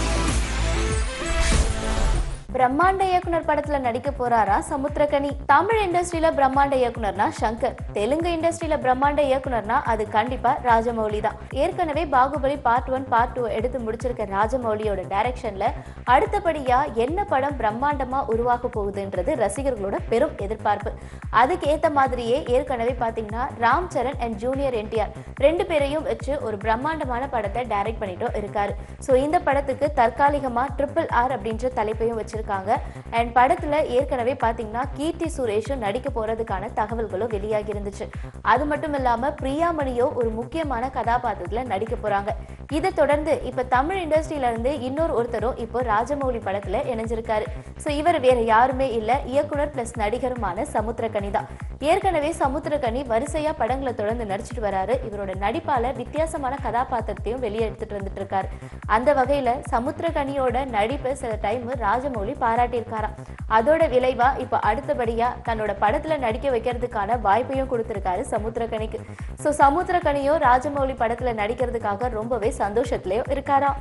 பிரம்மாண்ட இயக்குனர் படத்துல நடிக்க போறாரா சமுத்திரகனி. தமிழ் இண்டஸ்ட்ரியில பிரம்மாண்ட இயக்குனர்னா சங்கர், தெலுங்கு இண்டஸ்ட்ரியில பிரம்மாண்ட இயக்குனர்னா அது கண்டிப்பா ராஜமௌலி தான். ஏற்கனவே Baahubali part one part two எடுத்து முடிச்சிருக்க ராஜமௌலியோட டைரக்ஷன்ல அடுத்தபடியா என்ன படம் பிரம்மாண்டமா உருவாக போகுதுன்றது ரசிகர்களோட பெரும் எதிர்பார்ப்பு. அதுக்கு ஏத்த மாதிரியே ஏற்கனவே பாத்தீங்கன்னா Ram Charan and junior NTR ரெண்டு பேரையும் வச்சு ஒரு பிரம்மாண்டமான படத்தை டைரக்ட் பண்ணிட்டும் இருக்காரு. ஸோ இந்த படத்துக்கு தற்காலிகமா ட்ரிபிள் ஆர் அப்படின்ற தலைப்பையும் வச்சிருக்காங்க. அண்ட் படத்துல ஏற்கனவே பாத்தீங்கன்னா கீர்த்தி சுரேஷும் நடிக்க போறதுக்கான தகவல்களும் வெளியாகி இருந்துச்சு. அது மட்டும் இல்லாம பிரியாமணியோ ஒரு முக்கியமான கதாபாத்திரத்துல நடிக்க போறாங்க. இதை தொடர்ந்து இப்ப தமிழ் இண்டஸ்ட்ரியில இருந்து இன்னொரு ஒருத்தரும் இப்போ ராஜமௌலி படத்துல இணைஞ்சிருக்காரு. ஸோ இவர் வேற யாருமே இல்ல, இயக்குனர் பிளஸ் நடிகருமான சமுத்திரகனி தான். ஏற்கனவே சமுத்திரகனி வரிசையா படங்களை தொடர்ந்து நடிச்சிட்டு வராரு. இவரோட நடிப்பால வித்தியாசமான கதாபாத்திரத்தையும் வெளியே எடுத்துட்டு வந்துட்டு இருக்காரு. அந்த வகையில சமுத்திரகனியோட நடிப்பை சில டைம் ராஜமௌலி பாராட்டியிருக்காராம். அதோட விளைவா இப்ப அடுத்தபடியா தன்னோட படத்துல நடிக்க வைக்கிறதுக்கான வாய்ப்பையும் கொடுத்திருக்காரு சமுத்திரகனிக்கு. சோ சமுத்திரகனியும் ராஜமௌலி படத்துல நடிக்கிறதுக்காக ரொம்பவே சந்தோஷத்திலயும் இருக்காராம்.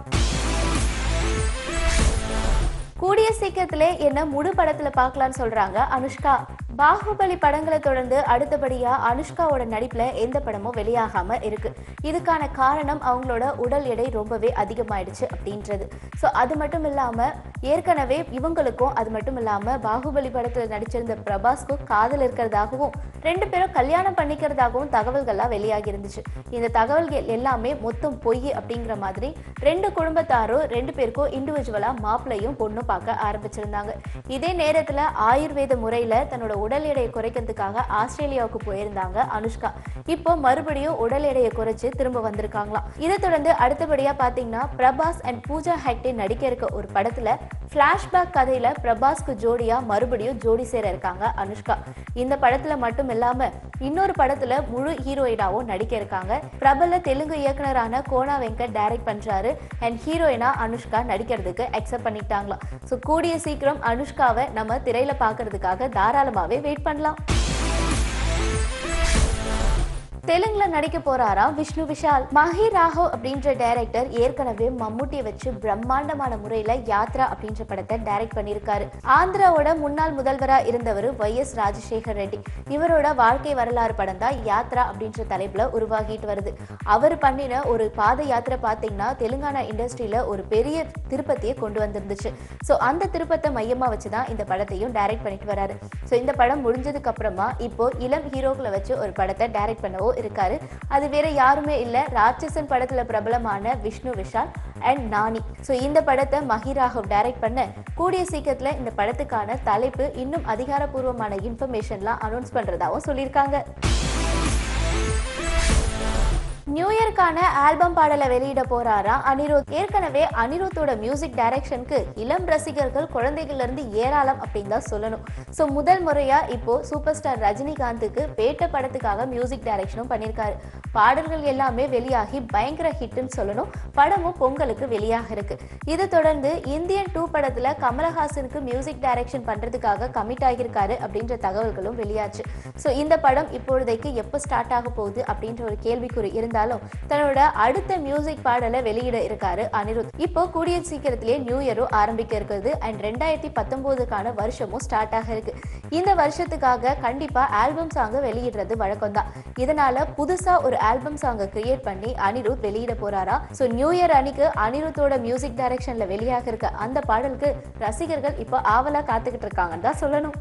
கூடிய சீக்கிரத்திலே என்ன முழு படத்துல பார்க்கலாம்னு சொல்றாங்க அனுஷ்கா. பாகுபலி படங்களை தொடர்ந்து அடுத்தபடியா அனுஷ்காவோட நடிப்புல எந்த படமும் வெளியாகாம இருக்கு. இதுக்கான காரணம் அவங்களோட உடல் எடை ரொம்பவே அதிகமாயிடுச்சு அப்படின்றது. ஸோ அது மட்டும் இல்லாம ஏற்கனவே இவங்களுக்கும் அது மட்டும் இல்லாம பாகுபலி படத்துல நடிச்சிருந்த பிரபாஸ்க்கும் காதல் இருக்கிறதாகவும் ரெண்டு பேரும் கல்யாணம் பண்ணிக்கிறதாகவும் தகவல்கள்லாம் வெளியாகி இருந்துச்சு. இந்த தகவல்கள் எல்லாமே மொத்தம் பொய் அப்படிங்கிற மாதிரி ரெண்டு குடும்பத்தாரும் ரெண்டு பேருக்கும் இண்டிவிஜுவலா மாப்பிள்ளையும் பொண்ணும் பார்க்க ஆரம்பிச்சிருந்தாங்க. இதே நேரத்துல ஆயுர்வேத முறையில தன்னோட உடல் எடையை குறைக்கிறதுக்காக ஆஸ்திரேலியாவுக்கு போயிருந்தாங்க அனுஷ்கா. இப்போ மறுபடியும் உடல் எடையை குறைச்சு திரும்ப வந்திருக்காங்களாம். இதை தொடர்ந்து அடுத்தபடியா பாத்தீங்கன்னா பிரபாஸ் அண்ட் பூஜா ஹெக்டே நடிக்க இருக்க ஒரு படத்துல பிளாஷ்பேக் கதையில பிரபாஸ்க்கு ஜோடியா மறுபடியும் ஜோடி சேர இருக்காங்க அனுஷ்கா. இந்த படத்துல மட்டும் இல்லாம இன்னொரு படத்துல முழு ஹீரோயினாவும் நடிக்க இருக்காங்க. பிரபல தெலுங்கு இயக்குனரான கோனா வெங்கட் டைரக்ட் பண்றாரு. அண்ட் ஹீரோயினா அனுஷ்கா நடிக்கிறதுக்கு அக்செப்ட் பண்ணிட்டாங்களாம். ஸோ கூடிய சீக்கிரம் அனுஷ்காவை நம்ம திரையில பாக்குறதுக்காக தாராளமாவே வெயிட் பண்ணலாம். தெலுங்குல நடிக்க போறாராம் விஷ்ணு விஷால். மஹி ராகவ் அப்படின்ற டைரக்டர் ஏற்கனவே மம்முட்டியை வச்சு பிரம்மாண்டமான முறையில யாத்ரா அப்படின்ற படத்தை டைரக்ட் பண்ணியிருக்காரு. ஆந்திராவோட முன்னாள் முதல்வரா இருந்தவர் ஒய் எஸ் ராஜசேகர் ரெட்டி. இவரோட வாழ்க்கை வரலாறு படம் தான் யாத்ரா அப்படின்ற தலைப்புல உருவாகிட்டு வருது. அவர் பண்ணின ஒரு பாத யாத்திரை பாத்தீங்கன்னா தெலுங்கானா இண்டஸ்ட்ரியில ஒரு பெரிய திருப்பத்தையே கொண்டு வந்திருந்துச்சு. ஸோ அந்த திருப்பத்தை மையமா வச்சுதான் இந்த படத்தையும் டைரக்ட் பண்ணிட்டு வராரு. ஸோ இந்த படம் முடிஞ்சதுக்கு அப்புறமா இப்போ இளம் ஹீரோக்களை வச்சு ஒரு படத்தை டைரக்ட் பண்ணவோ இருக்காரு. அது வேற யாருமே இல்ல, ராட்சசன் படத்துல பிரபலமான விஷ்ணு விஷால் அண்ட் நானி. சோ இந்த படத்தை மஹி ராகவ் டைரக்ட் பண்ண கூடிய சீக்கிரத்துல இந்த படத்துக்கான தலைப்பு இன்னும் அதிகாரப்பூர்வமான இன்ஃபர்மேஷன்லாம் அனௌன்ஸ் பண்றதாவும் சொல்லியிருக்காங்க. நியூ இயர்க்கான ஆல்பம் பாடலை வெளியிட போறாரா அனிருத். ஏற்கனவே அனிருத்தோட மியூசிக் டைரக்ஷனுக்கு இளம் ரசிகர்கள் குழந்தைகள்ல இருந்து ஏராளம் அப்படின்னு தான் சொல்லணும். ஸோ முதல் முறையா இப்போ சூப்பர் ஸ்டார் ரஜினிகாந்துக்கு பேட்ட படத்துக்காக மியூசிக் டைரக்ஷனும் பண்ணியிருக்காரு. பாடல்கள் எல்லாமே வெளியாகி பயங்கர ஹிட்னு சொல்லணும். படமும் பொங்கலுக்கு வெளியாக இருக்கு. இதை தொடர்ந்து இந்தியன் டூ படத்துல கமலஹாசனுக்கு மியூசிக் டைரக்ஷன் பண்றதுக்காக கமிட் ஆகியிருக்காரு அப்படின்ற தகவல்களும் வெளியாச்சு. ஸோ இந்த படம் இப்பொழுதைக்கு எப்போ ஸ்டார்ட் ஆக போகுது அப்படின்ற ஒரு கேள்விக்குறி இருந்தாலும் தன்னோட அடுத்த மியூசிக் பாடலை வெளியிட இருக்காரு அனிருத். இப்போ கூடிய சீக்கிரத்திலேயே நியூ இயரும் ஆரம்பிக்க இருக்குது அண்ட் ரெண்டாயிரத்தி பத்தொன்பதுக்கான வருஷமும் ஸ்டார்ட் ஆக இருக்கு. இந்த வருஷத்துக்காக கண்டிப்பா ஆல்பம் சாங்கை வெளியிடுறது வழக்கம் தான். இதனால புதுசா ஒரு ஆல்பம் சாங்கை கிரியேட் பண்ணி அனிருத் வெளியிட போறாரா. ஸோ நியூ இயர் அன்னைக்கு அனிருத்தோட மியூசிக் டைரக்ஷன்ல வெளியாக இருக்க அந்த பாடலுக்கு ரசிகர்கள் இப்போ ஆவலா காத்துக்கிட்டு இருக்காங்கன்னு தான் சொல்லணும்.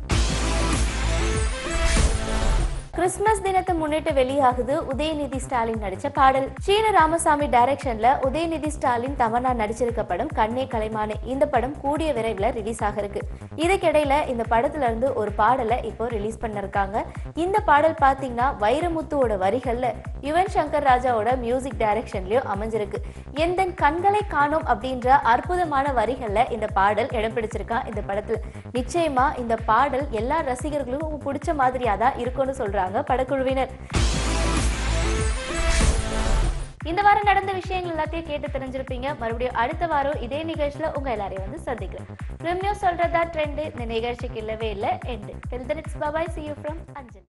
கிறிஸ்துமஸ் தினத்தை முன்னிட்டு வெளியாகுது உதயநிதி ஸ்டாலின் நடிச்ச பாடல். சீன ராமசாமி டைரக்ஷன்ல உதயநிதி ஸ்டாலின் தமன்னா நடிச்சிருக்க படம் கண்ணே கலைமானே. இந்த படம் கூடிய விரைவில் ரிலீஸ் ஆக இருக்கு. இதுக்கிடையில இந்த படத்துல இருந்து ஒரு பாடலை இப்போ ரிலீஸ் பண்ணிருக்காங்க. இந்த பாடல் பாத்தீங்கன்னா வைரமுத்துவோட வரிகள்ல யுவன் சங்கர் ராஜாவோட மியூசிக் டைரக்ஷன்லயும் அமைஞ்சிருக்கு. எந்த கண்களை காணும் அப்படின்ற அற்புதமான வரிகள்ல இந்த பாடல் இடம் பிடிச்சிருக்கான் இந்த படத்துல. நிச்சயமா இந்த பாடல் எல்லா ரசிகர்களுக்கும் பிடிச்ச மாதிரியா தான் இருக்கும்னு சொல்றாங்க படக்குழுவினர். இந்த வாரம் நடந்த விஷயங்கள் எல்லாத்தையும் கேட்டு தெரிஞ்சிருப்பீங்க. மறுபடியும் அடுத்த வாரம் இதே நிகழ்ச்சியில உங்க எல்லாரையும் வந்து சந்திக்கிறேன். சொல்றதா ட்ரெண்ட் இந்த நிகழ்ச்சிக்கு இல்லவே இல்லை எண்டு. Till then it's bye bye. See you from Anjan.